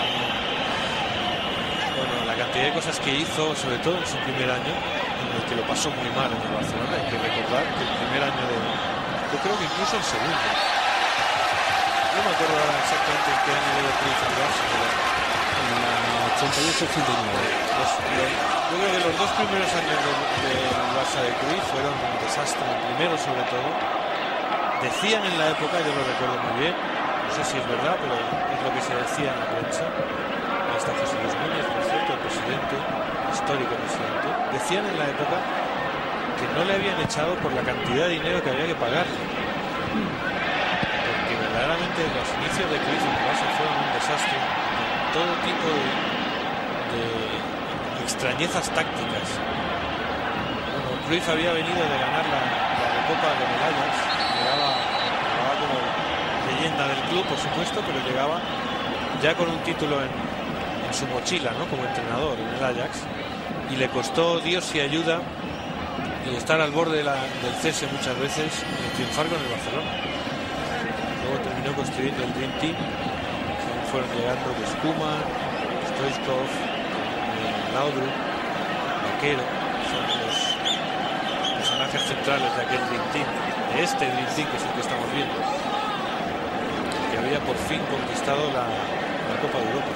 Bueno, la cantidad de cosas que hizo, sobre todo en su primer año, en el que lo pasó muy mal en el Barcelona. Hay que recordar que el primer año yo creo que incluso el segundo. No me acuerdo ahora exactamente en qué año llegó Cruyff al Barça, pero En la Yo creo que los dos primeros años del Barça de Cruyff fueron un desastre, el primero sobre todo. Decían en la época, yo lo recuerdo muy bien, no sé si es verdad, pero es lo que se decía en la prensa. Ahí está José Luis Núñez, por cierto, el presidente, histórico presidente. Decían en la época que no le habían echado por la cantidad de dinero que había que pagarle. Porque verdaderamente los inicios de Cruyff en el Barça fueron un desastre. Todo tipo de extrañezas tácticas. Bueno, Cruyff había venido de ganar la Recopa de Medallas, llegaba como leyenda del club, por supuesto, pero llegaba ya con un título en su mochila, ¿no? Como entrenador en el Ajax, y le costó Dios y ayuda y estar al borde del cese muchas veces y triunfar con el Barcelona. Luego terminó construyendo el Dream Team. Fueron llegando de Koeman, Stoichkov, Laudrup, Vaquero, son los personajes centrales de aquel Dream Team, de este Dream Team que es el que estamos viendo, que había por fin conquistado la Copa de Europa.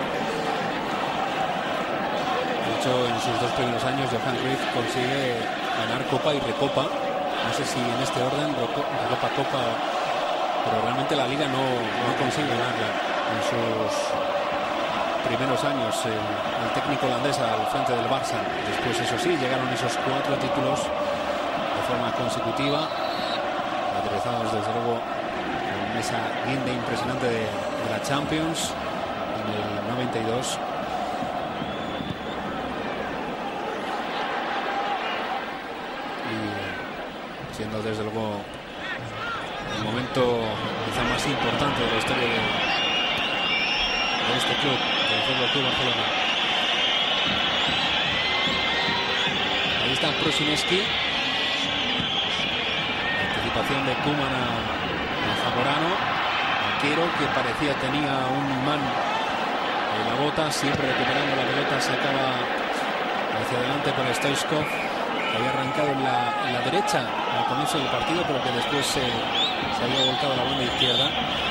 De hecho, en sus dos primeros años Johan Cruyff consigue ganar Copa y Recopa, no sé si en este orden, Recopa, pero realmente la Liga no consigue ganarla. En sus primeros años el técnico holandés al frente del Barça. Después, eso sí, llegaron esos 4 títulos de forma consecutiva, aderezados desde luego con esa guinda impresionante de la Champions en el 92. Y siendo desde luego el momento quizá más importante de la historia de este club, del Fútbol Club Barcelona. Ahí está Prosinski. Anticipación de Koeman a Zamorano. Vaquero, que parecía tenía un imán en la bota, siempre recuperando la pelota, sacaba hacia adelante con Stoichkov, que había arrancado en la derecha al comienzo del partido, pero que después se había volcado a la banda izquierda.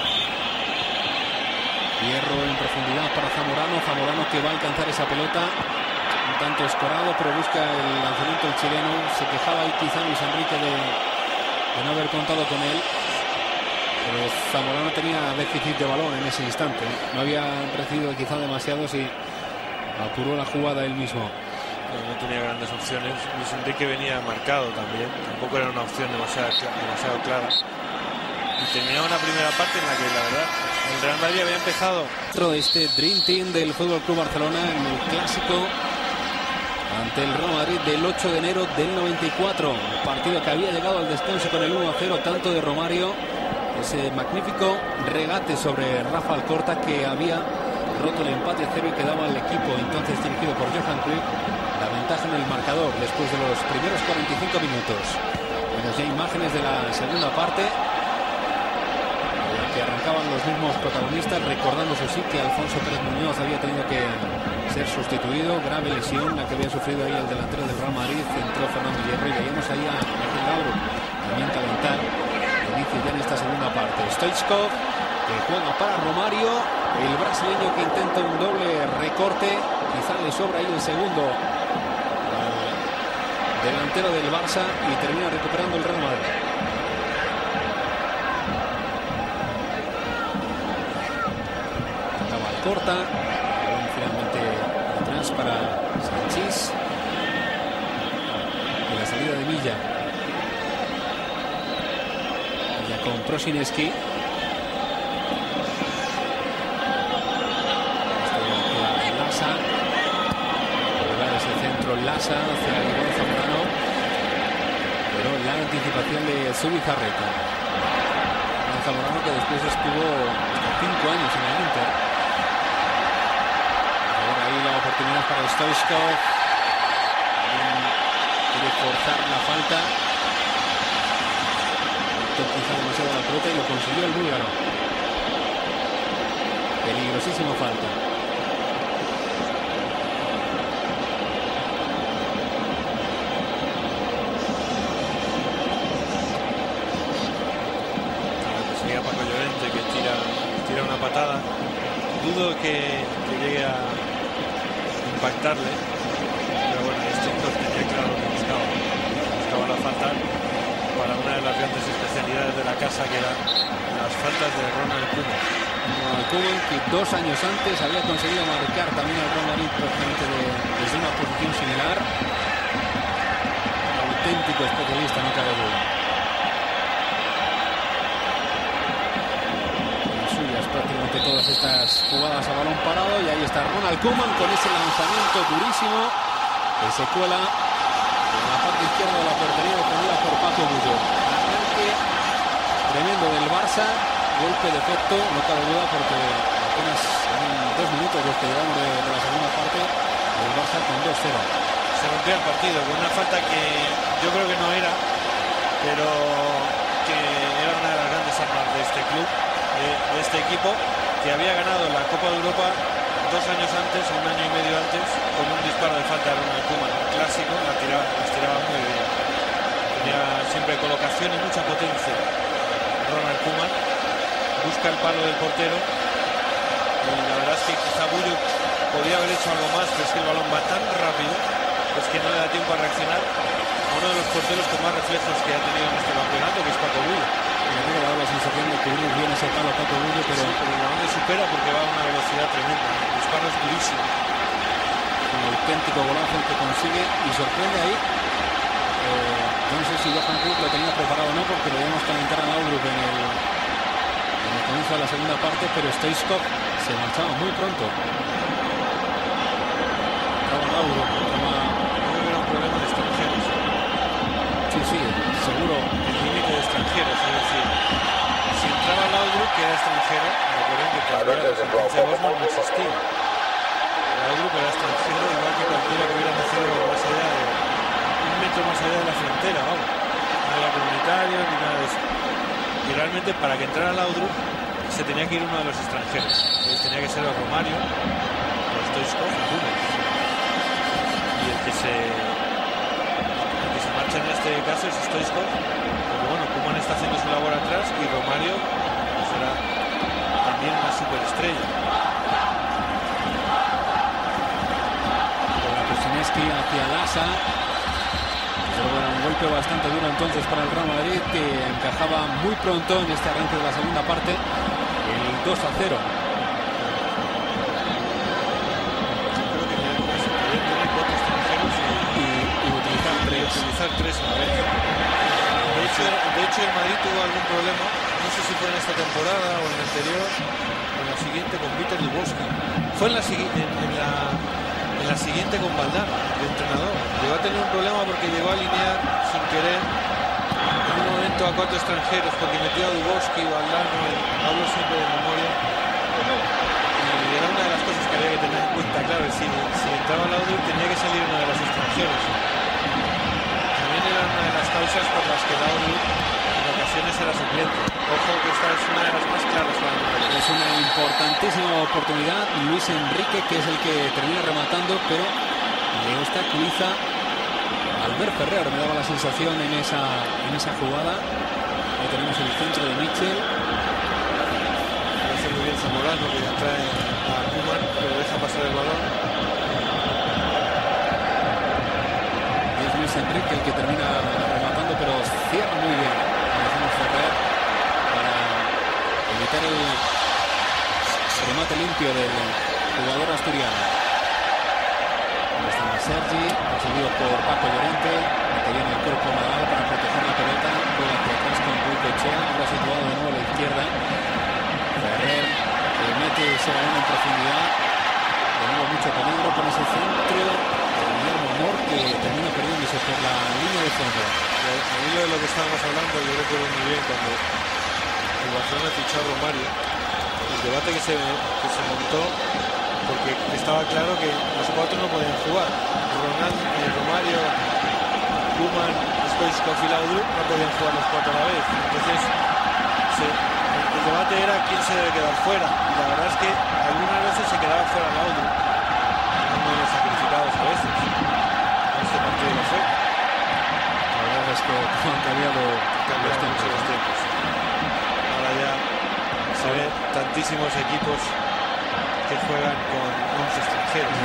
Hierro en profundidad para Zamorano que va a alcanzar esa pelota, un tanto escorado, pero busca el lanzamiento del chileno. Se quejaba ahí quizá Luis Enrique de no haber contado con él, pero Zamorano tenía déficit de balón en ese instante, no había recibido quizá demasiados y apuró la jugada él mismo. No tenía grandes opciones. Luis Enrique venía marcado también, tampoco era una opción demasiado clara. Y terminaba una primera parte en la que la verdad el Real Madrid había empezado. Dentro de este Dream Team del Fútbol Club Barcelona en el clásico ante el Real Madrid del 8 de enero del 94, un partido que había llegado al descanso con el 1-0, tanto de Romario, ese magnífico regate sobre Rafa Alcorta que había roto el empate a 0 y que daba al equipo entonces dirigido por Johan Cruyff la ventaja en el marcador después de los primeros 45 minutos. Vemos ya imágenes de la segunda parte, que arrancaban los mismos protagonistas, recordando eso sí que Alfonso Pérez Muñoz había tenido que ser sustituido, grave lesión la que había sufrido ahí el delantero del Real Madrid. Entró Fernando Hierro y veíamos ahí a Laudrup también calentar el inicio ya en esta segunda parte. Stoichkov, que juega para Romario, el brasileño que intenta un doble recorte, quizá le sobra ahí el segundo al delantero del Barça y termina recuperando el Real Madrid. Corta, balón finalmente atrás para Sanchís y la salida de Milla. Ya con Prosinski. Lasa, ese centro Lasa hacia el gol Zamorano, pero la anticipación de Zubizarreta. Zamorano que después estuvo hasta 5 años en el Inter. La oportunidad para Stoichkov, quiere forzar la falta, quizá demasiado la pelota y lo consiguió el búlgaro. Peligrosísima falta. Sería Paco Llorente que tira una patada. Dudo que llegue a impactarle, pero bueno, Stoichkov tenía claro lo que buscaba. Buscaba la falta para una de las grandes especialidades de la casa, que eran las faltas de Ronald Koeman. Ronald Koeman, que 2 años antes había conseguido marcar también al Real Madrid prácticamente desde una posición similar. Auténtico especialista, no cabe duda. Las suyas prácticamente todas estas jugadas a balón parado, y ahí está Ronald Koeman con ese lanzamiento durísimo que se cuela en la parte izquierda de la portería, defendida por Paco Bullo. Arranque tremendo del Barça, golpe de efecto, no cabe duda, porque apenas en 2 minutos desde que llegamos de la segunda parte, el Barça con 2-0. Se rompió el partido con una falta que yo creo que no era, pero que era una de las grandes armas de este club, de este equipo, que había ganado la Copa de Europa 2 años antes, 1 año y medio antes, con un disparo de falta de Ronald Koeman, un clásico. Las tiraba muy bien, tenía siempre colocación y mucha potencia. Ronald Koeman busca el palo del portero, y la verdad es que quizá Bullo podía haber hecho algo más, pero es que el balón va tan rápido pues que no le da tiempo a reaccionar a uno de los porteros con más reflejos que ha tenido en este campeonato, que es Paco Bullo. Y a mí me ha dado la sensación de que cubrir bien ese palo a Paco Bullo, pero sí, el balón le supera porque va a una velocidad tremenda. El disparo es durísimo. un auténtico golazo el que consigue, y sorprende ahí. Yo no sé si Johan Cruyff lo tenía preparado o no, porque lo vimos calentar a Laudrup en el comienzo de la segunda parte, pero Stoichkov se marchaba muy pronto. Entraba Laudrup, Era un problema de extranjeros. sí, seguro. El límite de extranjeros, es decir, si entraba Laudrup, que era extranjero, recuerden que todavía la sentencia de Bosman no existía. Laudrup era extranjero, igual que cualquiera que hubiera nacido más allá de 1 metro más allá de la frontera, vamos. No era comunitario ni nada de eso. Y realmente para que entrara Laudrup se tenía que ir uno de los extranjeros. Entonces tenía que ser o Romario o Stoichkov o Hummels. Y el que se marcha en este caso es Stoichkov, porque bueno, Koeman está haciendo su labor atrás y Romario será también una superestrella. Kusinecki hacia Lasa. Pero bueno, un golpe bastante duro entonces para el Real Madrid, que encajaba muy pronto en este arranque de la segunda parte el 2-0. Creo que se podían tener 4 extranjeros y utilizar 3 a la vez. De hecho, el Madrid tuvo algún problema, no sé si fue en esta temporada o en la anterior, en la siguiente con Peter Dubowski. Fue en la siguiente con Valdano, de entrenador. Llegó a tener un problema porque llegó a alinear sin querer en un momento a 4 extranjeros, porque metió a Dubowski, Valdano, hablo siempre de memoria. Y era una de las cosas que había que tener en cuenta, claro, si entraba Laudrup tenía que salir uno de los extranjeros. También era una de las causas por las que Laudrup en ocasiones era suplente. Ojo que esta es una de las más claras para el Madrid. Es una importantísima oportunidad. Luis Enrique, que es el que termina rematando, pero le gusta Cuiza. Albert Ferrer me daba la sensación en esa jugada. Ahí tenemos el centro de Mitchell. Hace muy bien Zamorano, que trae a Koeman, pero deja pasar el balón. Y es Luis Enrique el que termina rematando, pero cierra muy bien. Decimos Ferrer para evitar el remate limpio del jugador asturiano. Ahí está Sergi, recibido por Paco Llorente, que viene el cuerpo Nadal para proteger la pelota, juega hacia atrás con Rui Cochea, ahora situado de nuevo a la izquierda. Ferrer que mete ese balón en profundidad, de nuevo mucho peligro con ese centro de Guillermo Amor, que termina perdiéndose por la línea de fondo. Al hilo de lo que estábamos hablando, yo recuerdo muy bien cuando el Barcelona fichó a Romario, el debate que se montó, porque estaba claro que los 4 no podían jugar. Romario, Koeman, Stoichkov y Laudrup no podían jugar los 4 a la vez. Entonces el debate era quién se debe quedar fuera, y la verdad es que algunas veces se quedaba fuera Laudrup, uno de los sacrificados a veces. En este partido lo fue. La verdad es que han cambiado los tiempos. Ahora ya se ven tantísimos equipos que juegan con 11 extranjeros. Lo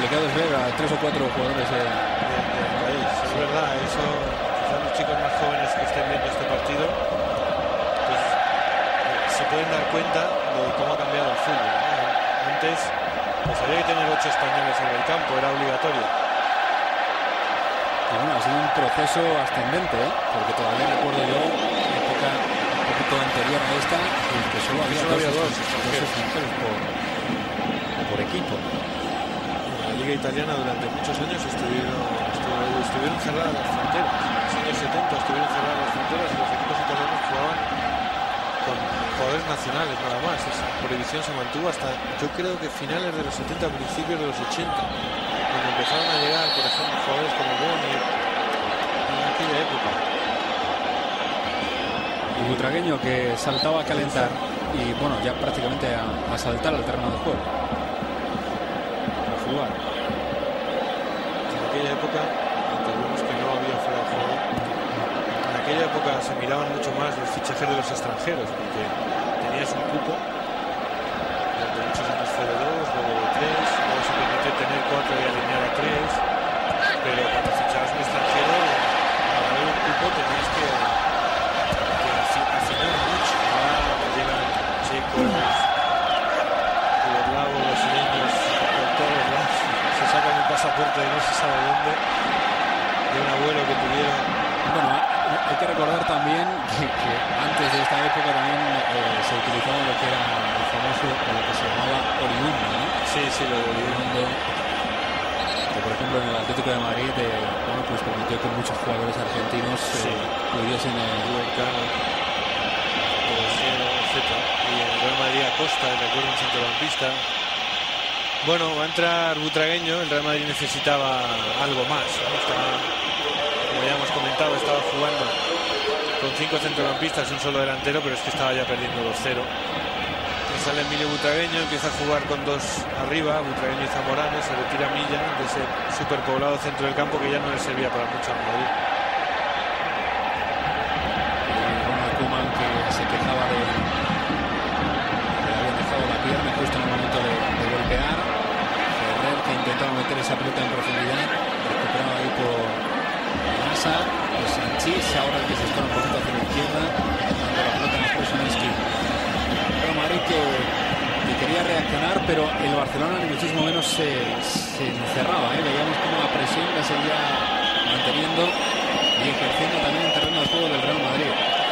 complicado es ver a 3 o 4 jugadores del país. Es verdad, eso quizás los chicos más jóvenes que estén viendo este partido pues, se pueden dar cuenta de cómo ha cambiado el fútbol, ¿no? Antes pues había que tener 8 españoles en el campo, era obligatorio. Y bueno, ha sido un proceso ascendente, ¿eh? Porque todavía recuerdo yo época un poquito anterior a esta en que solo había dos extranjeros por equipo. La Liga Italiana durante muchos años estuvieron cerradas las fronteras. En los años 70 estuvieron cerradas las fronteras y los equipos italianos jugaban con jugadores nacionales nada más. Esa prohibición se mantuvo hasta, yo creo que finales de los 70, principios de los 80, cuando empezaron a llegar, por ejemplo, jugadores como Boni en aquella época. Y Butragueño, que saltaba a calentar y bueno, ya prácticamente a saltar al terreno de juego para jugar. En aquella época, entendemos que no había fuera de juego. En aquella época se miraban mucho más los fichajes de los extranjeros, porque tenías un cupo, durante muchos años fue de 2, luego de 3, luego se permitió tener 4 y alinear a 3, pero cuando fichabas un extranjero, para ver un cupo tenías que afinar mucho. Ahora llegan checos, yugoslavos, brasileños, por todos lados, se sacan el pasaporte de no se sabe dónde, de un abuelo que tuvieron. Bueno, hay que recordar también que antes de esta época también se utilizaba lo que era el famoso, lo que se llamaba oriundo, ¿no? Sí, lo de Oriundo, que por ejemplo en el Atlético de Madrid bueno, pues permitió que muchos jugadores argentinos pudiesen Huercano, etc. Y en el Real Madrid Acosta, recuerdo un centrocampista. Bueno, va a entrar Butragueño. El Real Madrid necesitaba algo más, ¿no? Como ya hemos comentado, estaba jugando con 5 centrocampistas y un solo delantero, pero es que estaba ya perdiendo 2-0. Y sale Emilio Butragueño, empieza a jugar con 2 arriba, Butragueño y Zamorano, se retira Milla de ese superpoblado centro del campo que ya no le servía para mucho al Madrid. Koeman, que se quejaba de que le habían dejado la pierna justo en el momento de golpear. Ferrer, que intentaba meter esa pelota en profundidad, recuperaba ahí por Lasa, pues Sanchís, ahora el que se esconde un poquito hacia la izquierda, dando la pelota a Krosinski. Pero Madrid que quería reaccionar, pero el Barcelona ni muchísimo menos se encerraba, ¿eh? Veíamos como la presión la seguía manteniendo y ejerciendo también el terreno de juego del Real Madrid.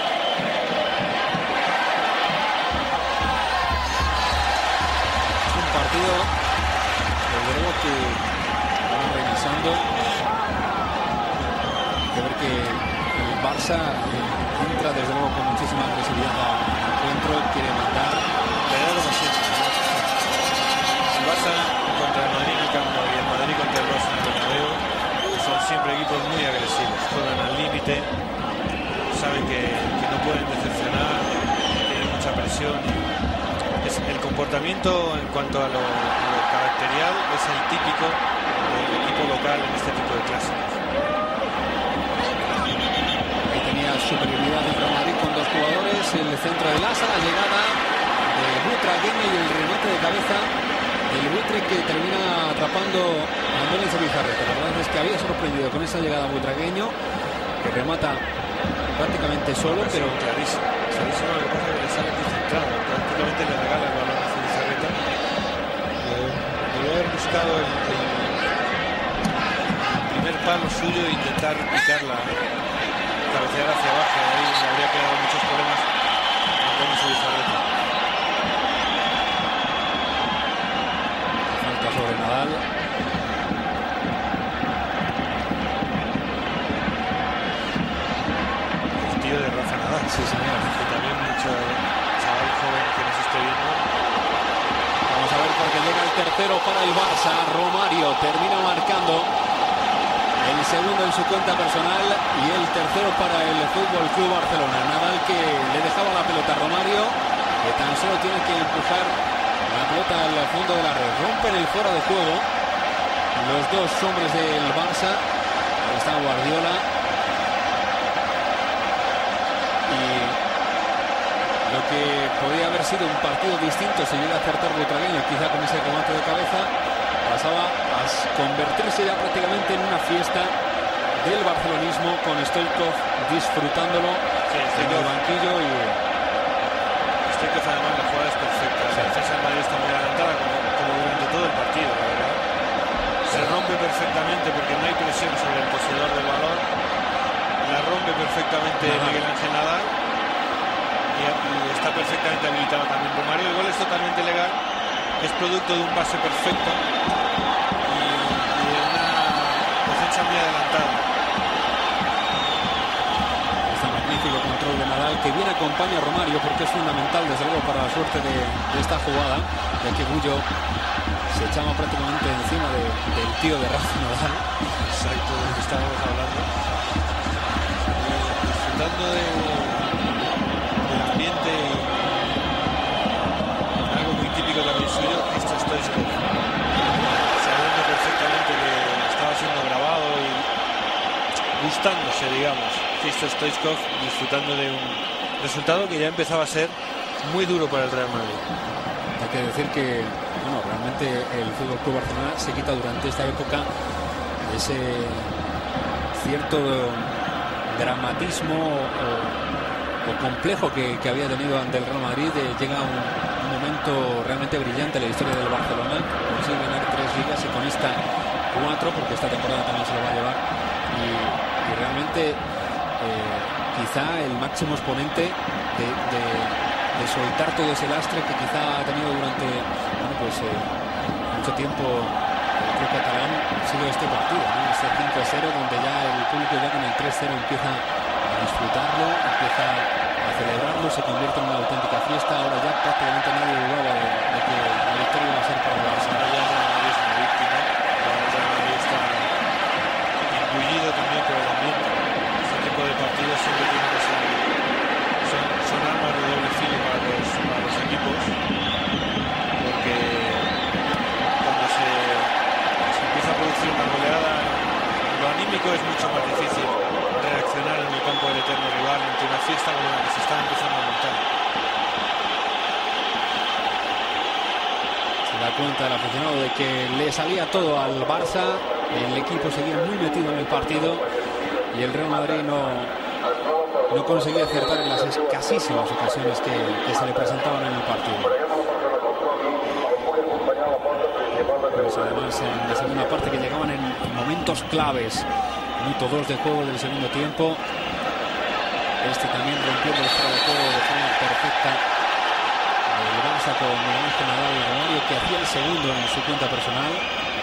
Es un partido, desde luego, que van revisando. Hay que ver que el Barça entra desde luego con muchísima agresividad al encuentro, quiere mandar, pero como siempre, el Barça contra el Madrid en el Camp Nou y el Madrid contra el Barça en el Bernabéu son siempre equipos muy agresivos, juegan al límite, saben que no pueden decepcionar, tienen mucha presión. El comportamiento en cuanto a lo caracterial es el típico del equipo local en este tipo de clásicos. Superioridad del Real Madrid con 2 jugadores, el centro de Lasa, la llegada de Butragueño y el remate de cabeza del Buitre, que termina atrapando a Andrés Zubizarreta. La verdad es que había sorprendido con esa llegada Butragueño, que remata prácticamente solo, pero clarísimo. Lo que pasa es que le sale aquí centrado, prácticamente le regala el balón a Zubizarreta. Debe haber buscado el primer palo suyo e intentar picarla, cabecear hacia abajo, ahí le habría quedado muchos problemas a Antonio Zubizarreta. falta sobre Nadal. El tío de Rafa Nadal, Sí, señor. que también mucho chaval joven que nos esté viendo. Vamos a ver, porque llega el tercero para el Barça. Romario termina marcando el segundo en su cuenta personal y el tercero para el Fútbol Club Barcelona. Nadal, que le dejaba la pelota a Romario, que tan solo tiene que empujar la pelota al fondo de la red. Rompen el fuera de juego los 2 hombres del Barça. Ahí está Guardiola. Y lo que podía haber sido un partido distinto si llega a acertar Butragueño, quizá con ese remate de cabeza, pasaba a tras convertirse ya prácticamente en una fiesta del barcelonismo, con Stoichkov disfrutándolo en el banquillo. Y Stoichkov, además, la jugada es perfecta. La defensa del Madrid está muy adelantada, como durante todo el partido, la verdad. Se rompe perfectamente porque no hay presión sobre el poseedor del balón. La rompe perfectamente Miguel Ángel Nadal y está perfectamente habilitado también Romario. El gol es totalmente legal, es producto de un pase perfecto y de una defensa muy adelantada. este magnífico control de Nadal, que bien acompaña a Romario, porque es fundamental desde luego para la suerte de esta jugada, ya que Bullo se echaba prácticamente encima del tío de Rafa Nadal. Exacto, de lo que estábamos hablando. Disfrutando del ambiente y algo muy típico también suyo, Hristo Stoichkov, sabiendo perfectamente que estaba siendo grabado y gustándose, digamos, Hristo Stoichkov, disfrutando de un resultado que ya empezaba a ser muy duro para el Real Madrid. Hay que decir que realmente el Fútbol Club Barcelona se quita durante esta época ese cierto dramatismo o complejo que había tenido ante el Real Madrid. Llega un momento realmente brillante en la historia del Barcelona, consigue ganar 3 ligas y con esta 4, porque esta temporada también se lo va a llevar, y realmente quizá el máximo exponente de soltar todo ese lastre que quizá ha tenido durante mucho tiempo el club catalán. Ha sido este partido, ¿no? Este 5-0, donde ya el público ya con el 3-0 empieza a disfrutarlo, empieza a celebrarlo, se convierte en una auténtica fiesta. Ahora ya prácticamente nadie dudaba de que la victoria iba a ser para el Barça. Ahora ya nadie es una víctima, ahora ya nadie está engullido también por el ambiente. Este tipo de partidos siempre tiene que ser, son armas de doble filo para los equipos, porque cuando se empieza a producir una goleada, lo anímico es mucho más difícil reaccionar en el campo del eterno rival ante una fiesta como la que se está empezando a montar. Se da cuenta el aficionado de que le salía todo al Barça, el equipo seguía muy metido en el partido y el Real Madrid no conseguía acertar en las escasísimas ocasiones que se le presentaban en el partido. Pues además en la segunda parte, que llegaban en momentos claves, minuto 2 de juego del segundo tiempo, este también rompiendo el fuera de juego de forma perfecta el Barça con Miguel Ángel Nadal y Romario, que hacía el segundo en su cuenta personal.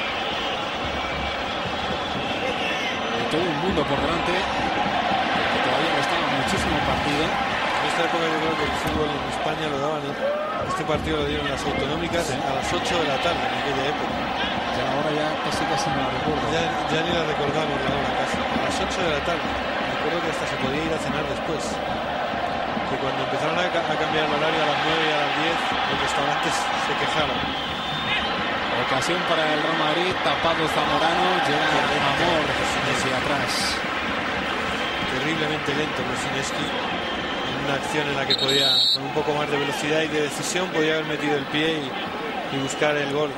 Todo un mundo por delante, que todavía restaba muchísimo partido. En esta época yo creo que el fútbol en España lo daban, este partido lo dieron las autonómicas a las 8 de la tarde en aquella época. Ya ahora ya casi no la recuerdo. Ya ni la recordamos la hora casi. A las 8 de la tarde. Recuerdo que hasta se podía ir a cenar después. Que cuando empezaron a cambiar el horario a las 9 y a las 10, los restaurantes se quejaban. Ocasión para el Real Madrid, tapado Zamorano, llega Amor desde atrás. Terriblemente lento Brzezinski, en una acción en la que podía, con un poco más de velocidad y de decisión, podía haber metido el pie y buscar el gol.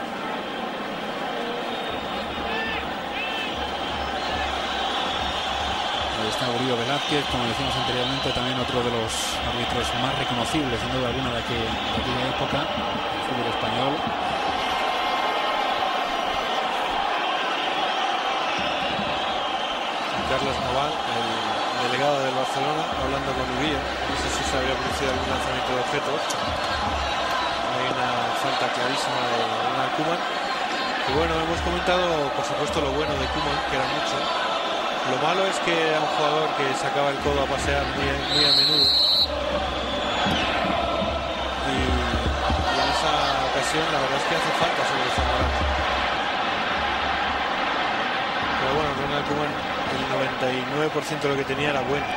Ahí está Uribe Velázquez, como decíamos anteriormente, también otro de los árbitros más reconocibles, sin duda alguna, de aquella época, del fútbol español. Carlos Naval, el delegado del Barcelona, hablando con Uribe. No sé si se había producido algún lanzamiento de objetos. Hay una falta clarísima de Ronald Koeman. Y bueno, hemos comentado por supuesto lo bueno de Koeman, que era mucho. Lo malo es que era un jugador que sacaba el codo a pasear muy a menudo. Y en esa ocasión la verdad es que hace falta sobre Zamorano. Pero bueno, Ronald Koeman, el 99% de lo que tenía era bueno.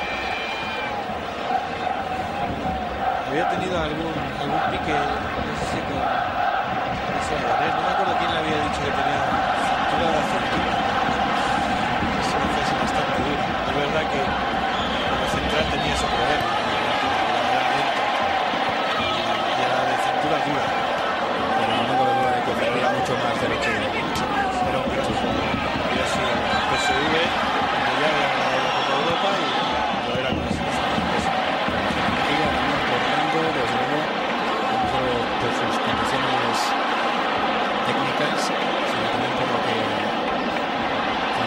Había tenido algún pique, no sé si con no me acuerdo quién le había dicho que tenía cintura de cintura. Es una frase bastante dura. Es verdad que como central tenía ese problema, era lento y era de cintura dura. Pero no me duda de que ofrecía mucho más de lo que... Pero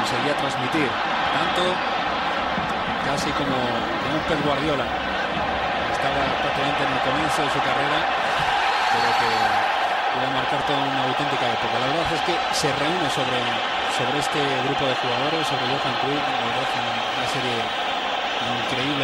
conseguía transmitir, tanto casi como un Pep Guardiola. Estaba prácticamente en el comienzo de su carrera, pero que iba a marcar toda una auténtica época. La verdad es que se reúne sobre este grupo de jugadores, sobre Johan Cruyff, una serie increíble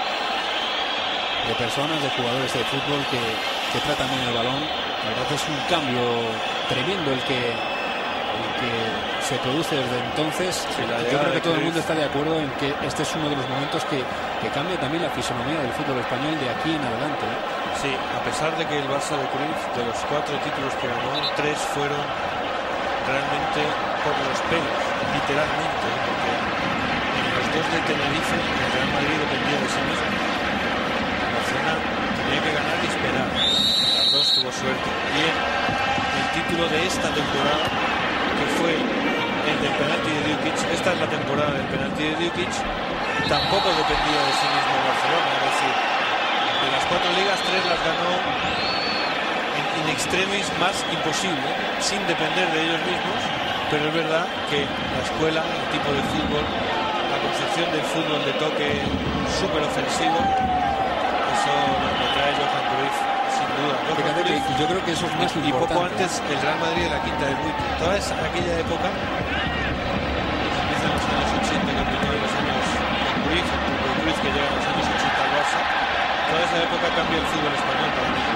de personas, de jugadores de fútbol que tratan bien el balón. La verdad es un cambio tremendo el que se produce desde entonces. Sí, yo creo que todo el mundo está de acuerdo en que este es uno de los momentos que cambia también la fisonomía del fútbol español de aquí en adelante. Sí, a pesar de que el Barça de Cruyff, de los 4 títulos que ganó, 3 fueron realmente por los pelos, literalmente, porque en los 2 de Tenerife el Real Madrid dependía de sí mismo. Barcelona tenía que ganar y esperar. Las 2 tuvo suerte. Y el título de esta temporada, que fue el del penalti de Djukic, esta es la temporada del penalti de Djukic, tampoco dependía de sí mismo el Barcelona. Es decir, de las 4 ligas, 3 las ganó in extremis, más imposible, sin depender de ellos mismos. Pero es verdad que la escuela, el tipo de fútbol, la concepción del fútbol de toque súper ofensivo, eso lo trae Johan Cruyff, sin duda. Fíjate que yo creo que eso es más y importante. poco antes el Real Madrid de la quinta del buitre. Toda aquella época, empiezan los años 80, que empezó en los años Cruyff, que llega a los años 80 al Barça. Toda esa época cambia el fútbol español para mí.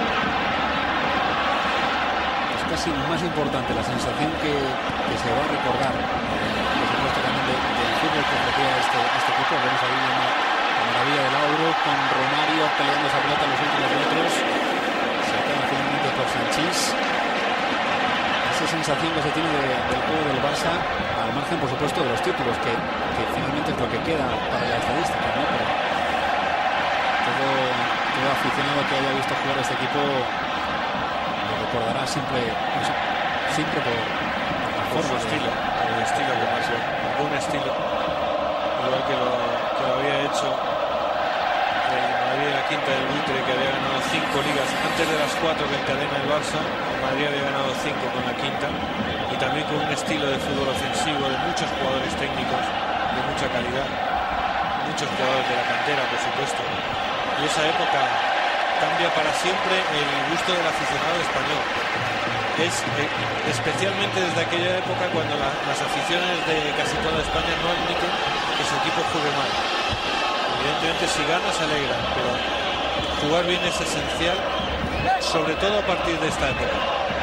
Casi más importante la sensación que se va a recordar, por supuesto, también del fútbol que ofrecía este equipo. Vemos ahí una maravilla del Auro con Romario peleando esa pelota en los últimos metros, sacada finalmente por Sanchís. Esa sensación que se tiene del juego del Barça, al margen por supuesto de los títulos, que finalmente es lo que queda para la estadística, ¿no? Pero todo aficionado que haya visto jugar a este equipo recordará siempre por la forma, estilo, el estilo que más un estilo, igual que lo había hecho el Madrid de la quinta del buitre, que había ganado 5 ligas antes de las 4 que encadena el Barça. El Madrid había ganado 5 con la quinta, y también con un estilo de fútbol ofensivo de muchos jugadores técnicos de mucha calidad, muchos jugadores de la cantera, por supuesto. Y esa época cambia para siempre el gusto del aficionado español. Es especialmente desde aquella época cuando las aficiones de casi toda España no admiten que su equipo juegue mal. Evidentemente si gana se alegran, pero jugar bien es esencial, sobre todo a partir de esta época.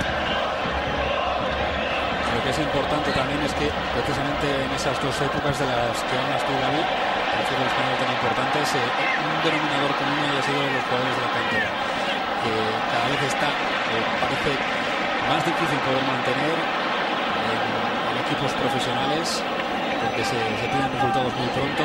Lo que es importante también es que precisamente en esas 2 épocas de las que hablas tú, Gaby, el fútbol español tan importante, es un denominador común haya sido de los jugadores de la cantera, que cada vez está, parece más difícil poder mantener en equipos profesionales, porque se piden resultados muy pronto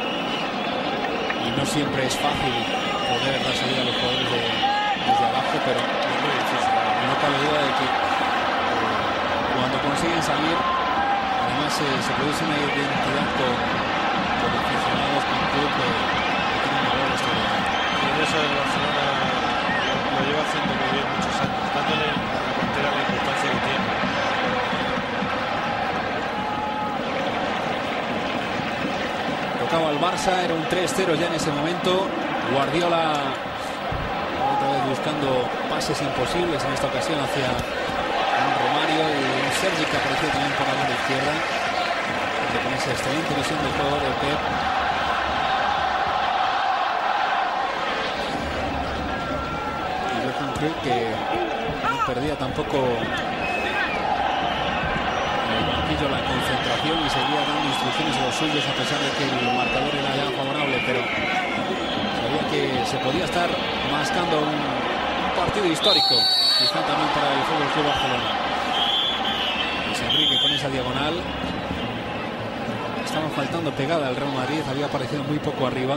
y no siempre es fácil poder dar salida a los jugadores desde abajo, pero es muy difícil. No cabe duda de que cuando consiguen salir, además se produce una identidad con aficionados, con club que tienen un valor extraordinario. Y en eso el Barcelona lo lleva haciendo muy bien muchos años, dándole a la cantera la importancia que tiene. Tocaba al Barça, era un 3-0 ya en ese momento. Guardiola otra vez buscando pases imposibles, en esta ocasión hacia un Romario y un Sergi que apareció también por la banda izquierda, con esa excelente visión del juego de Pep. Y Johan Cruyff, que no perdía tampoco la concentración y seguía dando instrucciones a los suyos, a pesar de que el marcador era ya favorable, pero sabía que se podía estar mascando un partido histórico, quizá también para el Fútbol Club Barcelona. Luis Enrique con esa diagonal, estaba faltando pegada al Real Madrid, había aparecido muy poco arriba.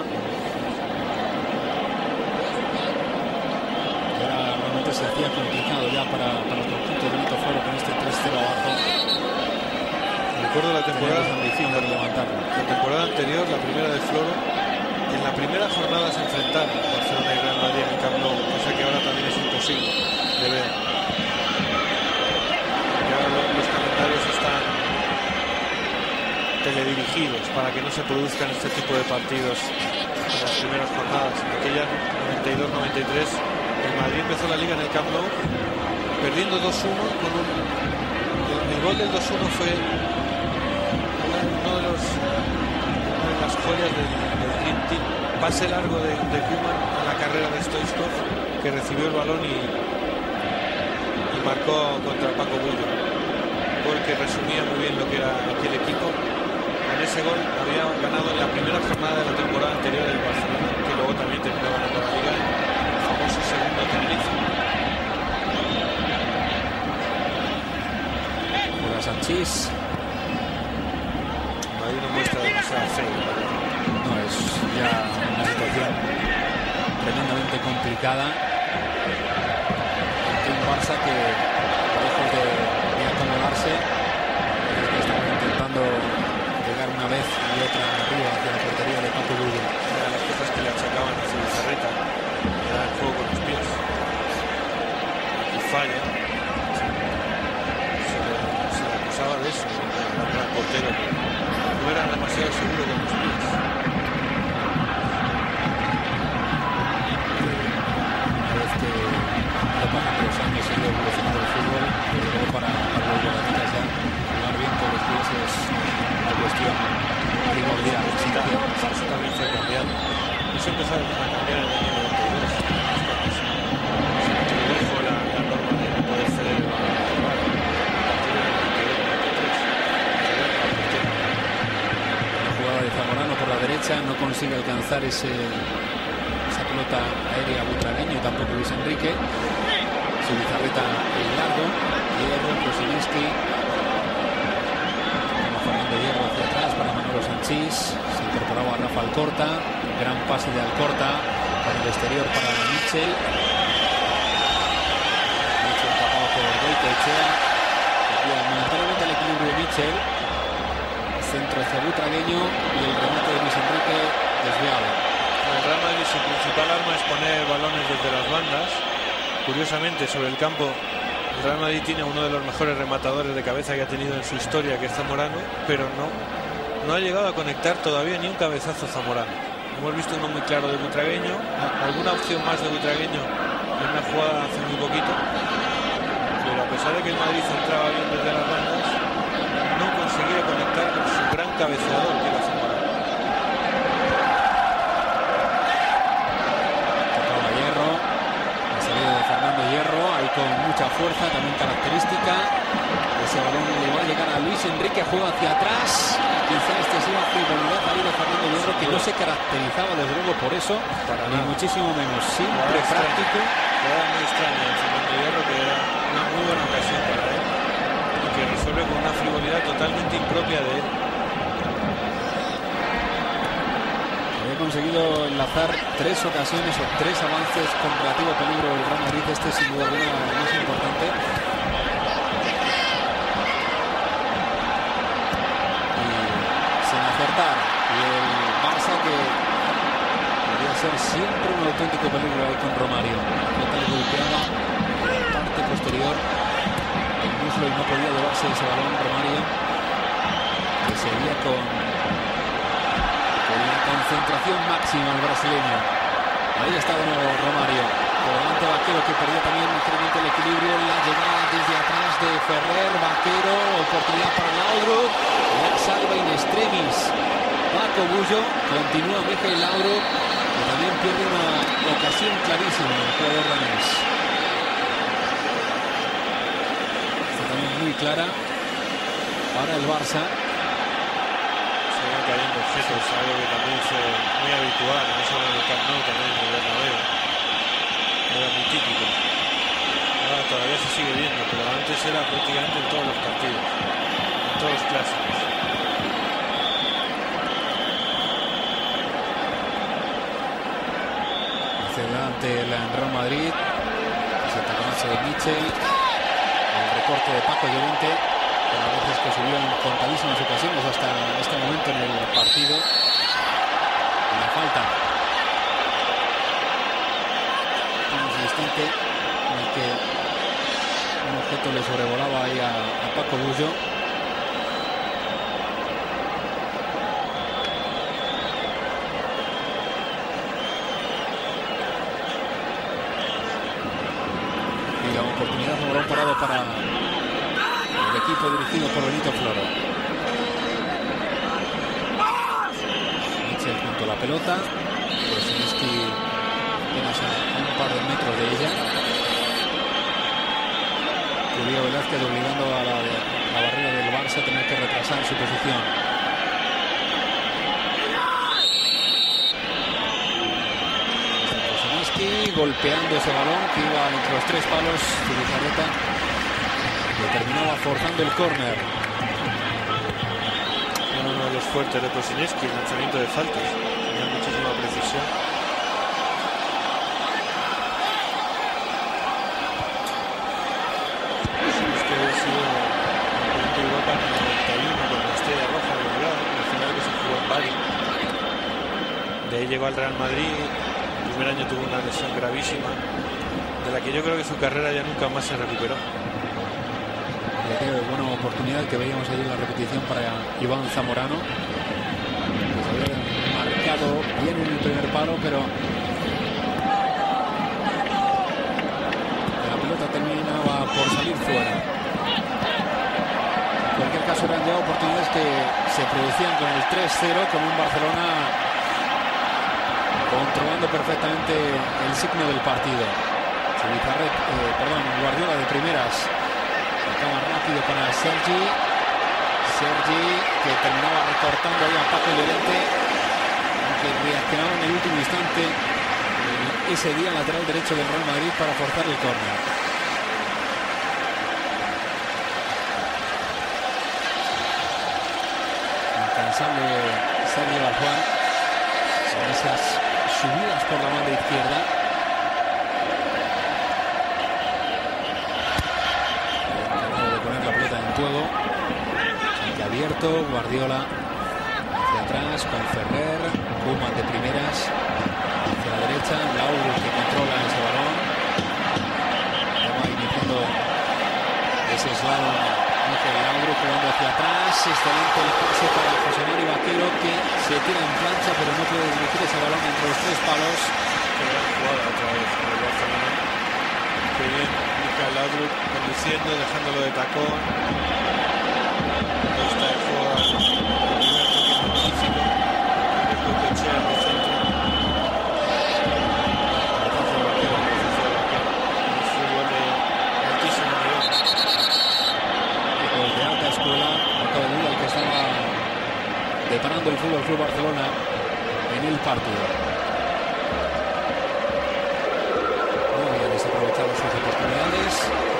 Ahora realmente se hacía complicado ya para el conjunto de Benito Floro con este 3-0 abajo. Recuerdo la temporada anterior, la primera de Floro, en la primera jornada se enfrentaron Barcelona y Real Madrid en el Camp Nou, cosa que ahora también es imposible de ver. Porque ahora los calendarios están teledirigidos para que no se produzcan este tipo de partidos en las primeras jornadas. En aquella 92-93 el Madrid empezó la liga en el Camp Nou perdiendo 2-1 con el gol del 2-1 fue una de las joyas del Dream Team. Pase largo de Koeman a la carrera de Stoichkov, que recibió el balón y marcó contra Paco Bullo. Gol que resumía muy bien lo que era aquel equipo. Con ese gol había ganado en la primera jornada de la temporada anterior del Barcelona, que luego también terminó ganando la liga, el famoso segundo Tenerife. Juega Sanchís. Madrid no muestra demasiada fe. No, es ya una situación tremendamente complicada ante un Barça que, lejos de acomodarse, estaba intentando llegar una vez y otra arriba hacia la portería de Paco Bullo. Una de las cosas que le achacaban a Zubizarreta era el juego con los pies. Y falla. Se le acusaba de eso, el gran portero, que no era demasiado seguro con los pies. Pasando los años y evolucionando el fútbol, desde luego para los guardameta ya jugar bien con los pies es una cuestión primordial. Eso también fue cambiando. Eso empezó a cambiar en el año 92. Se introdujo la norma de no poder ceder el balón a jugar. La jugada de Zamorano por la derecha no consigue alcanzar esa pelota aérea butragueño y tampoco Luis Enrique. Zubizarreta el largo, Hierro, Krosinsky, Fernando Hierro hacia atrás para Manolo Sanchís, se incorporaba a Rafa Alcorta, gran pase de Alcorta por el exterior para Mitchell. Mitchell tapado por Goicoechea, momentáneamente el equilibrio de Mitchell, centro hacia butragueño y el remate de Luis Enrique desviado. El Real Madrid, su principal arma es poner balones desde las bandas. Curiosamente, sobre el campo, el Real Madrid tiene uno de los mejores rematadores de cabeza que ha tenido en su historia, que es Zamorano, pero no ha llegado a conectar todavía ni un cabezazo Zamorano. Hemos visto uno muy claro de butragueño, alguna opción más de butragueño en una jugada hace muy poquito, pero a pesar de que el Madrid centraba bien desde las bandas, no conseguía conectar con su gran cabeceador, que era Zamorano. Hierro, ahí con mucha fuerza, también característica. Ese balón le va a llegar a Luis Enrique, juega hacia atrás. Quizá excesiva frivolidad ahí de Fernando Hierro, que no se caracterizaba desde luego por eso, ni muchísimo menos. Siempre práctico. Era muy extraño el Fernando Hierro, que era una muy buena ocasión para él y que resuelve con una frivolidad totalmente impropia de él. Conseguido enlazar 3 ocasiones o 3 avances con relativo peligro del Real Madrid. Este sin duda alguna el más importante. Y sin acertar. Y el Barça, que debería ser siempre un auténtico peligro ahí con Romario. La pelota le golpeaba la parte posterior del muslo y no podía llevarse ese balón Romario, que seguía con la concentración máxima el brasileño. Ahí está de nuevo Romario. Por delante Vaquero, que perdió también ligeramente el equilibrio. La llegada desde atrás de Ferrer. Vaquero, oportunidad para Laudrup. La salva in extremis Paco Bullo. Continúa Mikel Laudrup, que también pierde una ocasión clarísima el jugador danés. Está también muy clara para el Barça. Cayendo objetos, algo que también fue muy habitual, no solo en el Camp Nou, también en el Bernabéu. Era muy típico. Ahora todavía se sigue viendo, pero antes era prácticamente en todos los partidos, en todos los clásicos. Hacia adelante el Real Madrid, ese taconazo de Mitchell, el recorte de Paco Llorente, con las veces que subió en contadísimas ocasiones hasta este momento en el partido. Y la falta. Tenemos el instante en el que un objeto le sobrevolaba ahí a Paco Bullo. complicado para el equipo dirigido por Benito Floro. Mitchell junto a la pelota. Kosinski apenas a un par de metros de ella. Julio Velázquez obligando a la barrera del Barça a tener que retrasar su posición. Kosinski golpeando ese balón que iba entre los 3 palos. Zubizarreta que terminaba forzando el córner. Era uno de los fuertes de Kosinski, el lanzamiento de faltas. Tenía muchísima precisión. Kosinski había sido campeón de Europa en el 91 con la Estrella Roja de Belgrado, en el final que se jugó en Bari. De ahí llegó al Real Madrid. El primer año tuvo una lesión gravísima, de la que yo creo que su carrera ya nunca más se recuperó. Qué buena oportunidad que veíamos ahí en la repetición para Iván Zamorano. Pues había marcado bien en el primer palo, pero la pelota terminaba por salir fuera. En cualquier caso, eran ya oportunidades que se producían con el 3-0, con un Barcelona controlando perfectamente el signo del partido. Guardiola de primeras. Acaba rápido para Sergi que terminaba recortando ahí a Paco Llorente, que reaccionaba en el último instante ese día lateral derecho del Real Madrid para forzar el córner. Incansable Sergi Barjuan con esas subidas por la banda izquierda. Juego abierto, Guardiola hacia atrás con Ferrer, Koeman de primeras hacia la derecha, Laudrup que controla ese balón, va iniciando ese slalom Ángel Laudrup jugando hacia atrás, excelente el pase para José Mari Vaquero que se tira en plancha pero no puede dirigir ese balón entre los 3 palos. Qué gran jugada otra vez por el Barcelona. Qué bien Ángel Laudrup conduciendo, dejándolo de tacón. Deparando el Fútbol Club Barcelona en el partido. Muy bien desaprovechado sus oportunidades.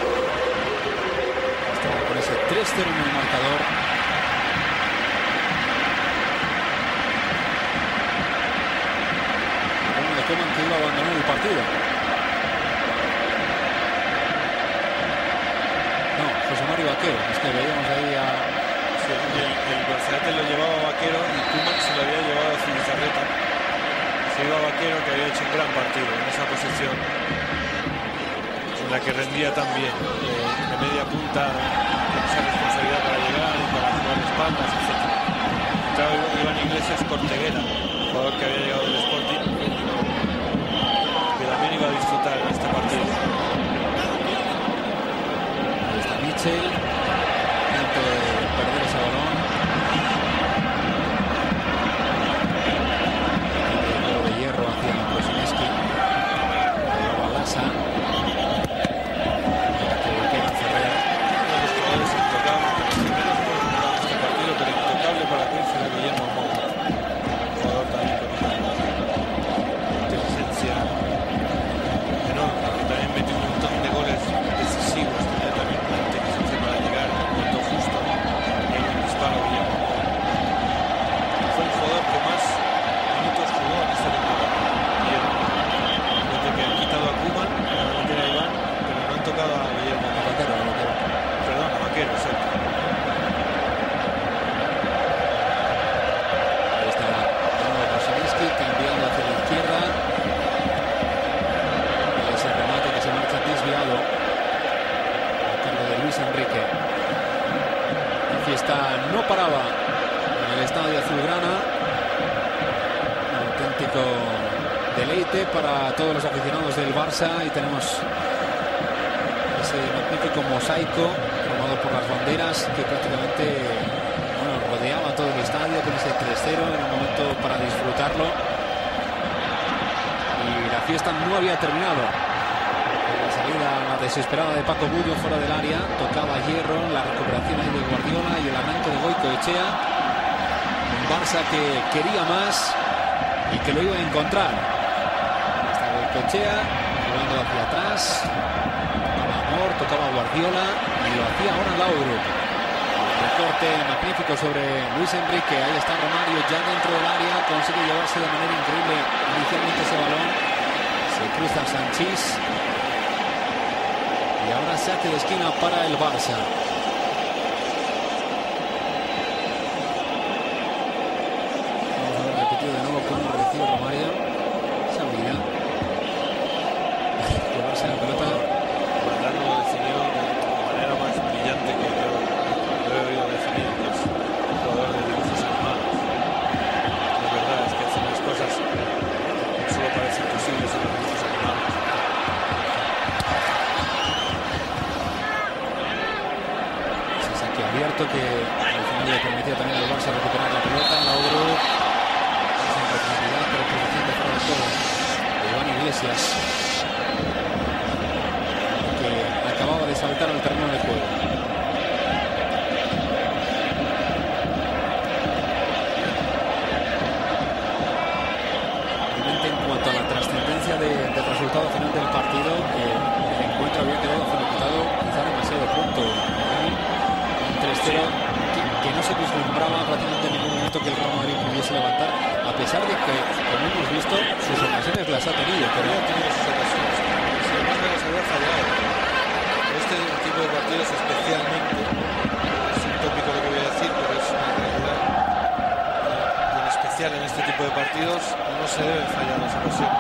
Estaba con ese 3-0 en el marcador. Bueno, de Koeman que iba a abandonar el partido. No, José Mari Vaquero. Es que veíamos ahí a... El Barcelona lo llevaba a Vaquero y Koeman se lo había llevado a Zubizarreta. Se iba a Vaquero, que había hecho un gran partido en esa posición, en la que rendía tan bien, de media punta, con esa responsabilidad para llegar y para jugar espaldas, etc. Entraba Iván Iglesias Corteguera, jugador que había llegado del Sporting, que también iba a disfrutar en este partido. Ahí está Mitchell. Perder ese balón. El de hierro hacia Kosinski. Llevaba Lassa. Que queda Ferrer. Uno de los jugadores intocables. Los primeros hemos jugado este partido, pero intocable para Cruz era Guillermo Moura. Un jugador también con una inteligencia enorme, que también metió un montón de goles decisivos. Tenía también una inteligencia para llegar al momento justo. Fue el jugador que más minutos jugó en esta temporada. Desde que han quitado a Koeman, van a meter a Iván, pero no han tocado a Guillermo Vaquero. Perdón, a Vaquero, exacto. Ahí está Kosinski cambiando hacia la izquierda. Y ese remate que se marcha desviado a cargo de Luis Enrique. La fiesta no paraba en el estadio azulgrana. Un auténtico deleite para todos los aficionados del Barça y tenemos ese magnífico mosaico formado por las banderas que prácticamente rodeaba todo el estadio con ese 3-0. Era un momento para disfrutarlo y la fiesta no había terminado. La salida, la desesperada de Paco Bullo fuera del área, tocaba hierro, la recuperación ahí de Guardiola y el arranque de Goicoechea. Un Barça que quería más y que lo iba a encontrar. Hasta Goicoechea jugando hacia atrás, tocaba Amor, tocaba Guardiola y lo hacía ahora Laudrup. Recorte magnífico sobre Luis Enrique. Ahí está Romario ya dentro del área, consigue llevarse de manera increíble inicialmente ese balón, se cruza Sanchís y ahora saque de esquina para el Barça. Vamos a ver repetido de nuevo cómo recibe Romario esa habilidad llevarse la pelota. Valdano lo definió de la manera más brillante que yo he oído definir, que es un jugador de dibujos animados. De verdad, es que hacen las cosas que solo parecen posibles en los dibujos animados. Ese saque abierto que al final le permitía también al Barça recuperar la pelota. Laudrup sin profundidad, pero posición de fuera de todo de Iván Iglesias, que acababa de saltar al terreno de juego. En cuanto a la trascendencia del resultado final del partido, el encuentro había quedado finiquitado quizá demasiado pronto. Un 3-0 que no se vislumbraba prácticamente en ningún momento que el Real Madrid pudiese levantar, a pesar de que, como hemos visto, sus ocasiones las ha tenido. Pero ha tenido sus ocasiones. Si además no las había fallado. Este tipo de partidos especialmente, es un tópico lo que voy a decir, pero es una realidad. En especial en este tipo de partidos no se deben fallar las ocasiones.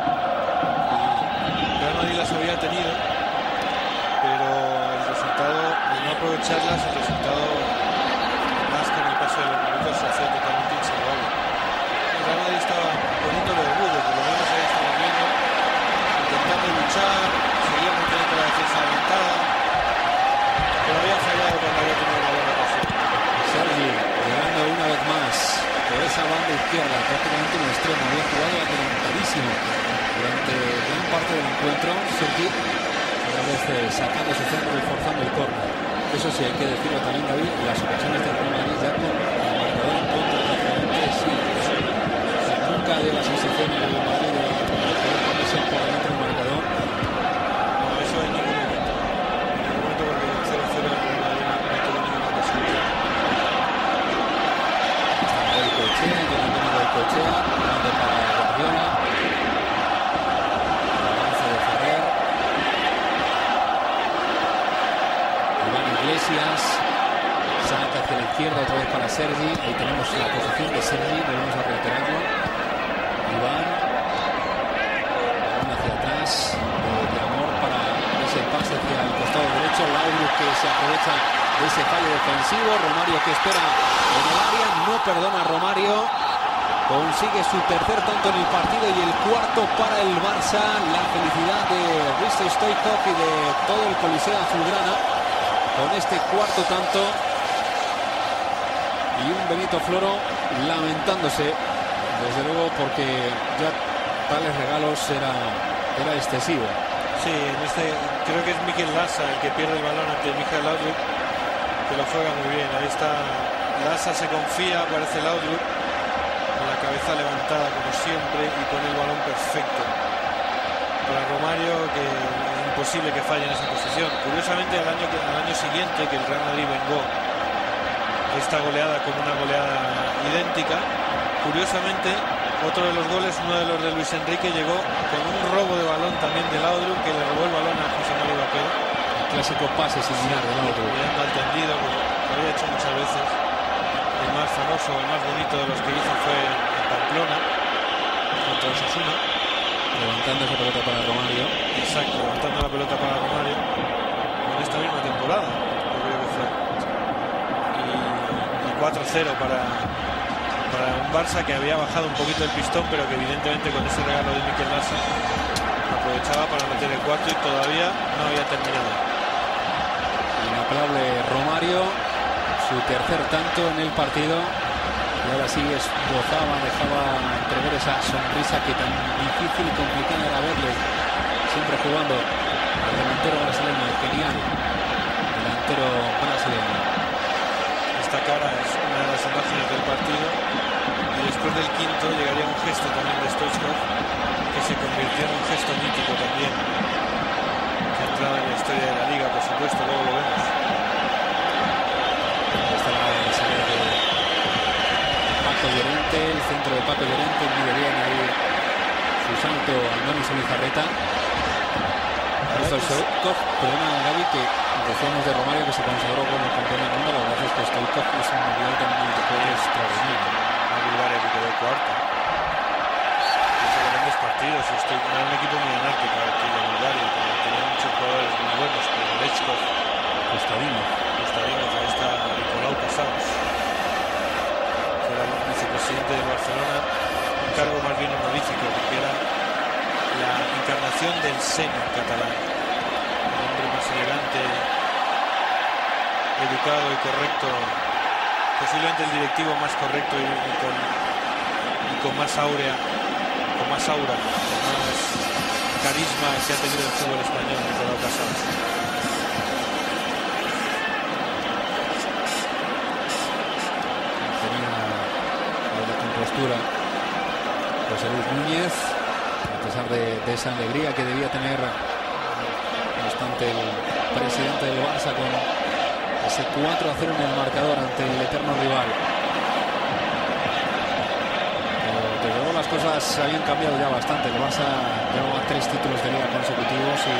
Y Real Madrid las había tenido, pero el resultado, de no aprovecharlas, el resultado, más que en el paso de los minutos, se hacía totalmente insalvable. El Real Madrid estaba poniéndole orgullo, por lo menos ahí estamos viendo, intentando luchar, seguía manteniendo la defensa adelantada, pero había fallado cuando había tenido una buena ocasión. Sergi llegando una vez más por esa banda izquierda, prácticamente un extremo, había jugado adelantadísimo durante gran parte del encuentro. Sergi una vez sacando su centro y forzando el córner. Eso sí, hay que decirlo también, David, las ocasiones del Real Madrid ya con el marcador en contra prácticamente sí. O sea, nunca dio la sensación en el Madrid de poder ponerse por delante del marcador. No, eso en ningún momento. En ningún momento, porque el 0-0 el Real Madrid no tuvo ninguna posibilidad. Goicoechea, llegando a Goicoechea, grande para Guardiola. Avance de Ferrer. Iván Iglesias. Saca hacia la izquierda otra vez para Sergi. Ahí tenemos la posición de Sergi, volvemos a reiterarlo. Iván. Balón hacia atrás. De Amor para ese pase hacia el costado derecho. Laudrup que se aprovecha de ese fallo defensivo. Romario que espera en el área, no perdona a Romario, consigue su tercer tanto en el partido y el cuarto para el Barça. La felicidad de Risto Stoichkov y de todo el coliseo azulgrana con este cuarto tanto, y un Benito Floro lamentándose desde luego porque ya tales regalos era excesivo. Sí, en este creo que es Mikel Lasa el que pierde el balón ante Michael Laudrup, que lo juega muy bien. Ahí está Lasa, se confía, aparece Laudrup con la cabeza levantada como siempre y con el balón perfecto para Romario, que es imposible que falle en esa posición. Curiosamente al año siguiente, que el Real Madrid vengó esta goleada con una goleada idéntica, curiosamente otro de los goles, uno de los de Luis Enrique, llegó con un robo de balón también de Laudrup, que le robó el balón a José María Vaquero. El clásico pase sin mirar de Laudrup, mirando al tendido, como lo había hecho muchas veces. El más famoso, el más bonito de los que hizo fue en Pamplona contra Osasuna, levantando esa pelota para Romario. Exacto, levantando la pelota para Romario en esta misma temporada, yo creo que fue. Y 4-0 para un Barça que había bajado un poquito el pistón, pero que evidentemente con ese regalo de Mikel Lasa aprovechaba para meter el cuarto y todavía no había terminado. Inaplable Romario, su tercer tanto en el partido. Y ahora sí esbozaba, dejaba entrever esa sonrisa que tan difícil y complicada era verle. Siempre jugando al delantero brasileño, el genial delantero brasileño. Esta cara es una de las imágenes del partido. Y después del quinto llegaría un gesto también de Stoichkov, que se convirtió en un gesto mítico también, que ha entrado en la historia de la liga, por supuesto, luego lo vemos. Esta es la salida de Paco Llorente, el centro de Paco Llorente, mide bien ahí su santo Andoni Solizarreta. Stoichkov, perdona Gaby, que decíamos de Romario que se consagró como campeón del mundo. La verdad es que Stoichkov es un mundial también extraordinario. Bulgaria que quedó cuarto. Hizo grandes partidos. Era un equipo muy enérgico aquí de Bulgaria, que tenía muchos jugadores muy buenos, como Lechkov, Kostadinov, ahí está Nicolau Casals, que era el vicepresidente de Barcelona, un cargo más bien honorífico, porque era la encarnación del seno catalán, el hombre más elegante, educado y correcto, posiblemente el directivo más correcto y con más aura, con más carisma que ha tenido el fútbol español, Nicolau Casals. tenía la compostura José Luis Núñez, a pesar de esa alegría que debía tener constante el presidente del Barça con ese 4-0 en el marcador ante el eterno rival. Pero desde luego las cosas habían cambiado ya bastante. El Barça llevaba 3 títulos de liga consecutivos y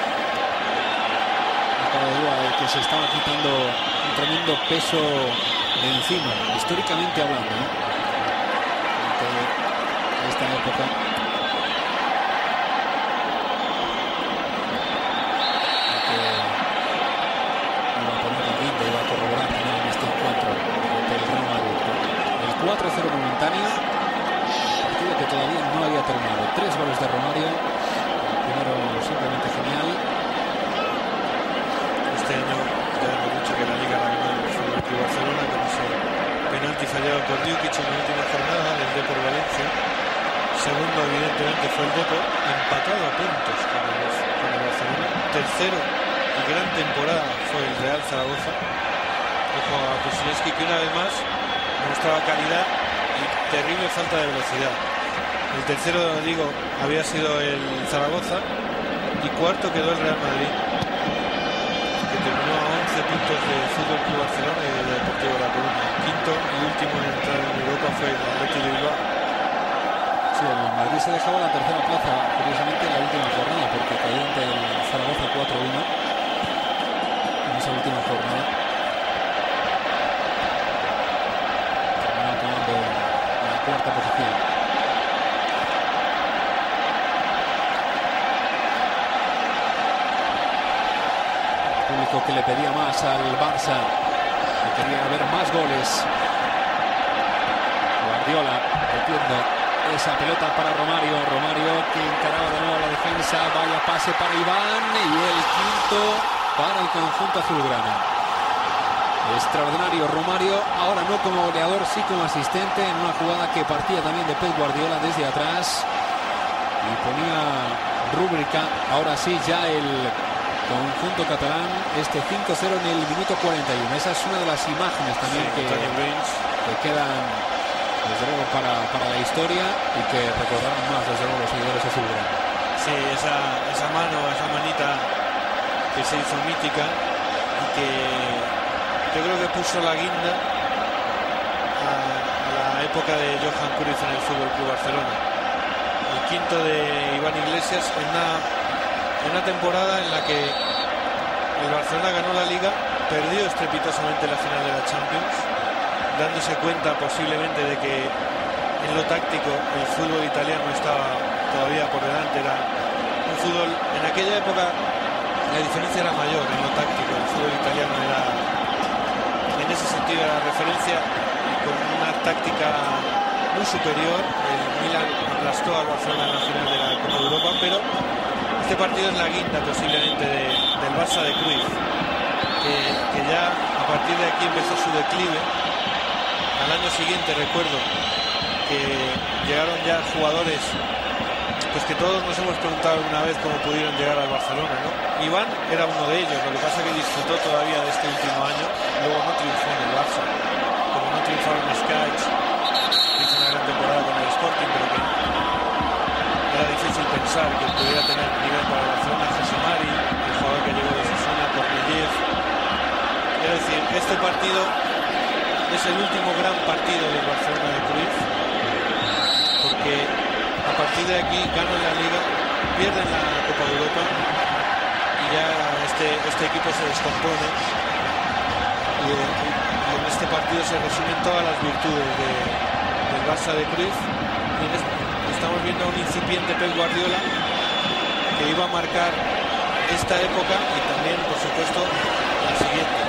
no cabe duda de que se estaba quitando un tremendo peso de encima, históricamente hablando, ante esta época. Iba a corroborar también en este encuentro del Real Madrid. El 4-0 momentáneo, partido que todavía no había terminado. 3 goles de Romario, el primero simplemente genial. Este año ya hemos dicho que la Liga la ganó el Fútbol Club Barcelona con ese penalti fallado por Djukic en la última jornada del Depor Valencia. Segundo, evidentemente, fue el Depor, empatado a puntos con el Barcelona. Tercero, y gran temporada, fue el Real Zaragoza. Ojo a Pusinski, que una vez más mostraba calidad y terrible falta de velocidad. El tercero, digo, había sido el Zaragoza, y cuarto quedó el Real Madrid, que terminó a 11 puntos del Fútbol Club Barcelona y del Deportivo La Coruña. Quinto y último en entrar en Europa fue el Athletic de Bilbao. Sí, el Madrid se dejaba la tercera plaza, curiosamente, en la última jornada, porque cayó ante el Zaragoza 4-1 en esa última jornada. Terminó tomando la cuarta posición. El público que le pedía más al Barça, que quería ver más goles. Guardiola metiendo esa pelota para Romario. Romario que encaraba de nuevo a la defensa. Vaya pase para Iván y el quinto para el conjunto azulgrana. Extraordinario Romario, ahora no como goleador, sí como asistente en una jugada que partía también de Pep Guardiola desde atrás y ponía rúbrica. Ahora sí ya el conjunto catalán, este 5-0 en el minuto 41. Esa es una de las imágenes también que quedan desde luego para la historia y que recordarán más desde luego los seguidores azulgranas. Sí, esa mano, esa manita que se hizo mítica y que yo creo que puso la guinda a la época de Johan Cruyff en el Fútbol Club Barcelona. El quinto de Iván Iglesias en una temporada en la que el Barcelona ganó la Liga, perdió estrepitosamente la final de la Champions, dándose cuenta posiblemente de que en lo táctico el fútbol italiano estaba todavía por delante. Era un fútbol, en aquella época la diferencia era mayor en lo táctico. El fútbol italiano era, en ese sentido, era referencia y con una táctica muy superior. El Milan aplastó al Barcelona en la final de la Copa de Europa, pero este partido es la guinda posiblemente del Barça de Cruyff. que ya a partir de aquí empezó su declive. Al año siguiente recuerdo que llegaron ya jugadores pues que todos nos hemos preguntado alguna vez cómo pudieron llegar al Barcelona, ¿no? Iván era uno de ellos, lo que pasa que disfrutó todavía de este último año, luego no triunfó en el Barça, como no triunfaron Skaix, hizo una gran temporada con el Sporting, pero que era difícil pensar que pudiera tener nivel para el Barcelona. José Mari, el jugador que llegó de Osasuna, Korneliev. Es decir, este partido es el último gran partido del Barcelona de Cruyff, porque a partir de aquí ganan la Liga, pierden la Copa de Europa y ya este equipo se descompone y en este partido se resumen todas las virtudes del Barça de Cruyff. Estamos viendo a un incipiente Pep Guardiola que iba a marcar esta época y también, por supuesto, la siguiente.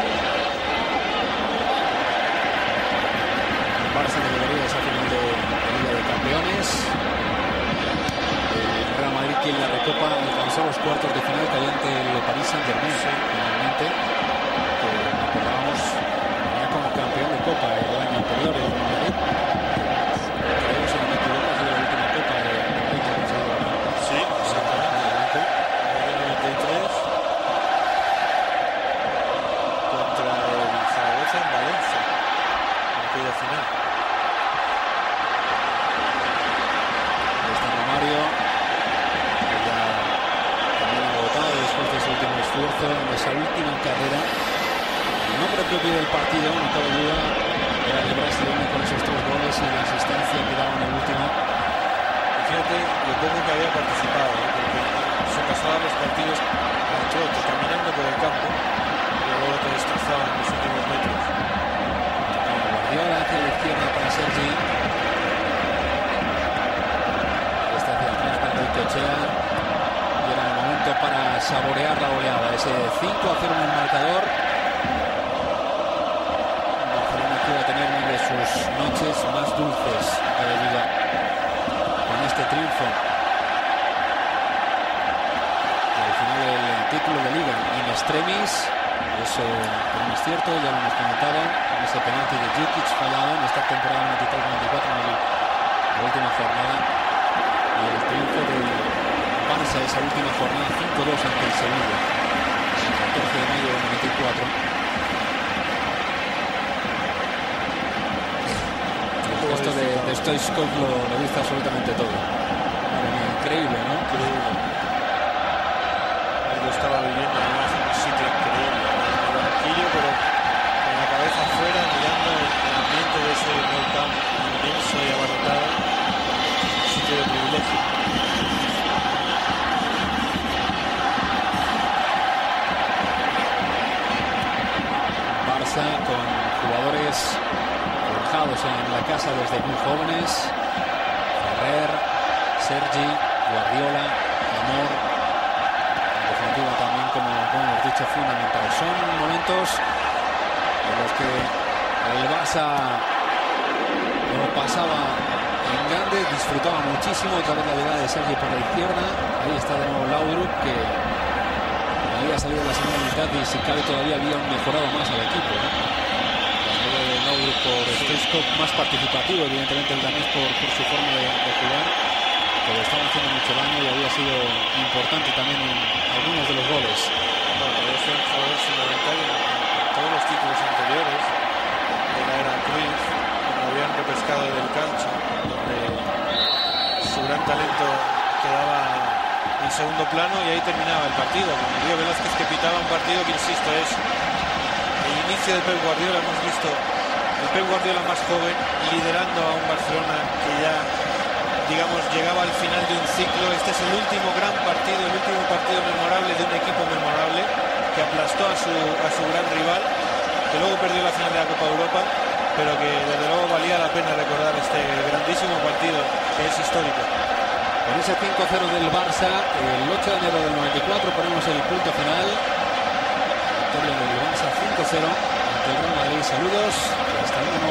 El Barça que llegaría a esa final de Liga de Campeones. El Real Madrid, quien la recopa, alcanzó los cuartos de final, cayó ante el Paris Saint-Germain, finalmente, que recordábamos venía como campeón de Copa el año anterior, el Real Madrid. Creo, si no me equivoco, ha sido la última Copa de Madrid que ha conseguido ganar. Sí, exactamente. En el 93 contra el Zaragoza en Valencia, en aquella final. Está Romario, que ya también ha votado después de su último esfuerzo, de esa última carrera. El nombre propio del partido, no cabe duda, era el brasileño con esos 3 goles y la asistencia que daba en el último. Y fíjate lo poco que había participado, ¿eh? Porque se pasaban los partidos al trote, caminando por el campo, y luego te destrozaban en los últimos metros. Guardiola hacia la izquierda para Sergi. Este hacia atrás para Goicoechea. Y era el momento para saborear la goleada. Ese 5-0 en el marcador. Barcelona que iba a tener una de sus noches más dulces de Liga con este triunfo. Y al final el título de Liga in extremis. Eso no es cierto, ya lo hemos comentado, con ese penalti de Djukic fallado en esta temporada 93-94 en la última jornada, y el triunfo del Barça esa última jornada 5-2 ante el Sevilla el 14 de mayo del 94. Esto de Stoichkov lo dice absolutamente todo. Increíble, ¿no? Increíble. Él lo estaba viviendo además en un sitio increíble, pero con la cabeza afuera, mirando el ambiente de ese Nou Camp inmenso y abarrotado, un sitio de privilegio. Barça con jugadores forjados en la casa desde muy jóvenes: Ferrer, Sergi, Guardiola, Amor. En definitiva también, como hemos dicho, fundamental. Son momentos en los que el Barça lo pasaba en grande, disfrutaba muchísimo. Otra vez la llegada de Sergi por la izquierda. Ahí está de nuevo Laudrup, que había salido en la segunda mitad y si cabe todavía había mejorado más al equipo, ¿no? Laudrup por Stoichkov, más participativo, evidentemente el danés por su forma de jugar, pero estaba haciendo mucho daño y había sido importante también en algunos de los goles. Bueno, es un jugador fundamental en todos los títulos anteriores de la era Cruyff, cuando habían repescado del Calcio, donde su gran talento quedaba en segundo plano y ahí terminaba el partido. Con Río Velázquez, que pitaba un partido que, insisto, es el inicio de Pep Guardiola. Hemos visto el Pep Guardiola más joven liderando a un Barcelona que ya, digamos, llegaba al final de un ciclo. Este es el último gran partido, el último partido memorable de un equipo memorable que aplastó a su gran rival, que luego perdió la final de la Copa de Europa, pero que desde luego valía la pena recordar este grandísimo partido que es histórico. Con ese 5-0 del Barça, el 8 de enero del 94 ponemos el punto final. Victoria del Barça 5-0 ante el Real Madrid. Saludos y hasta el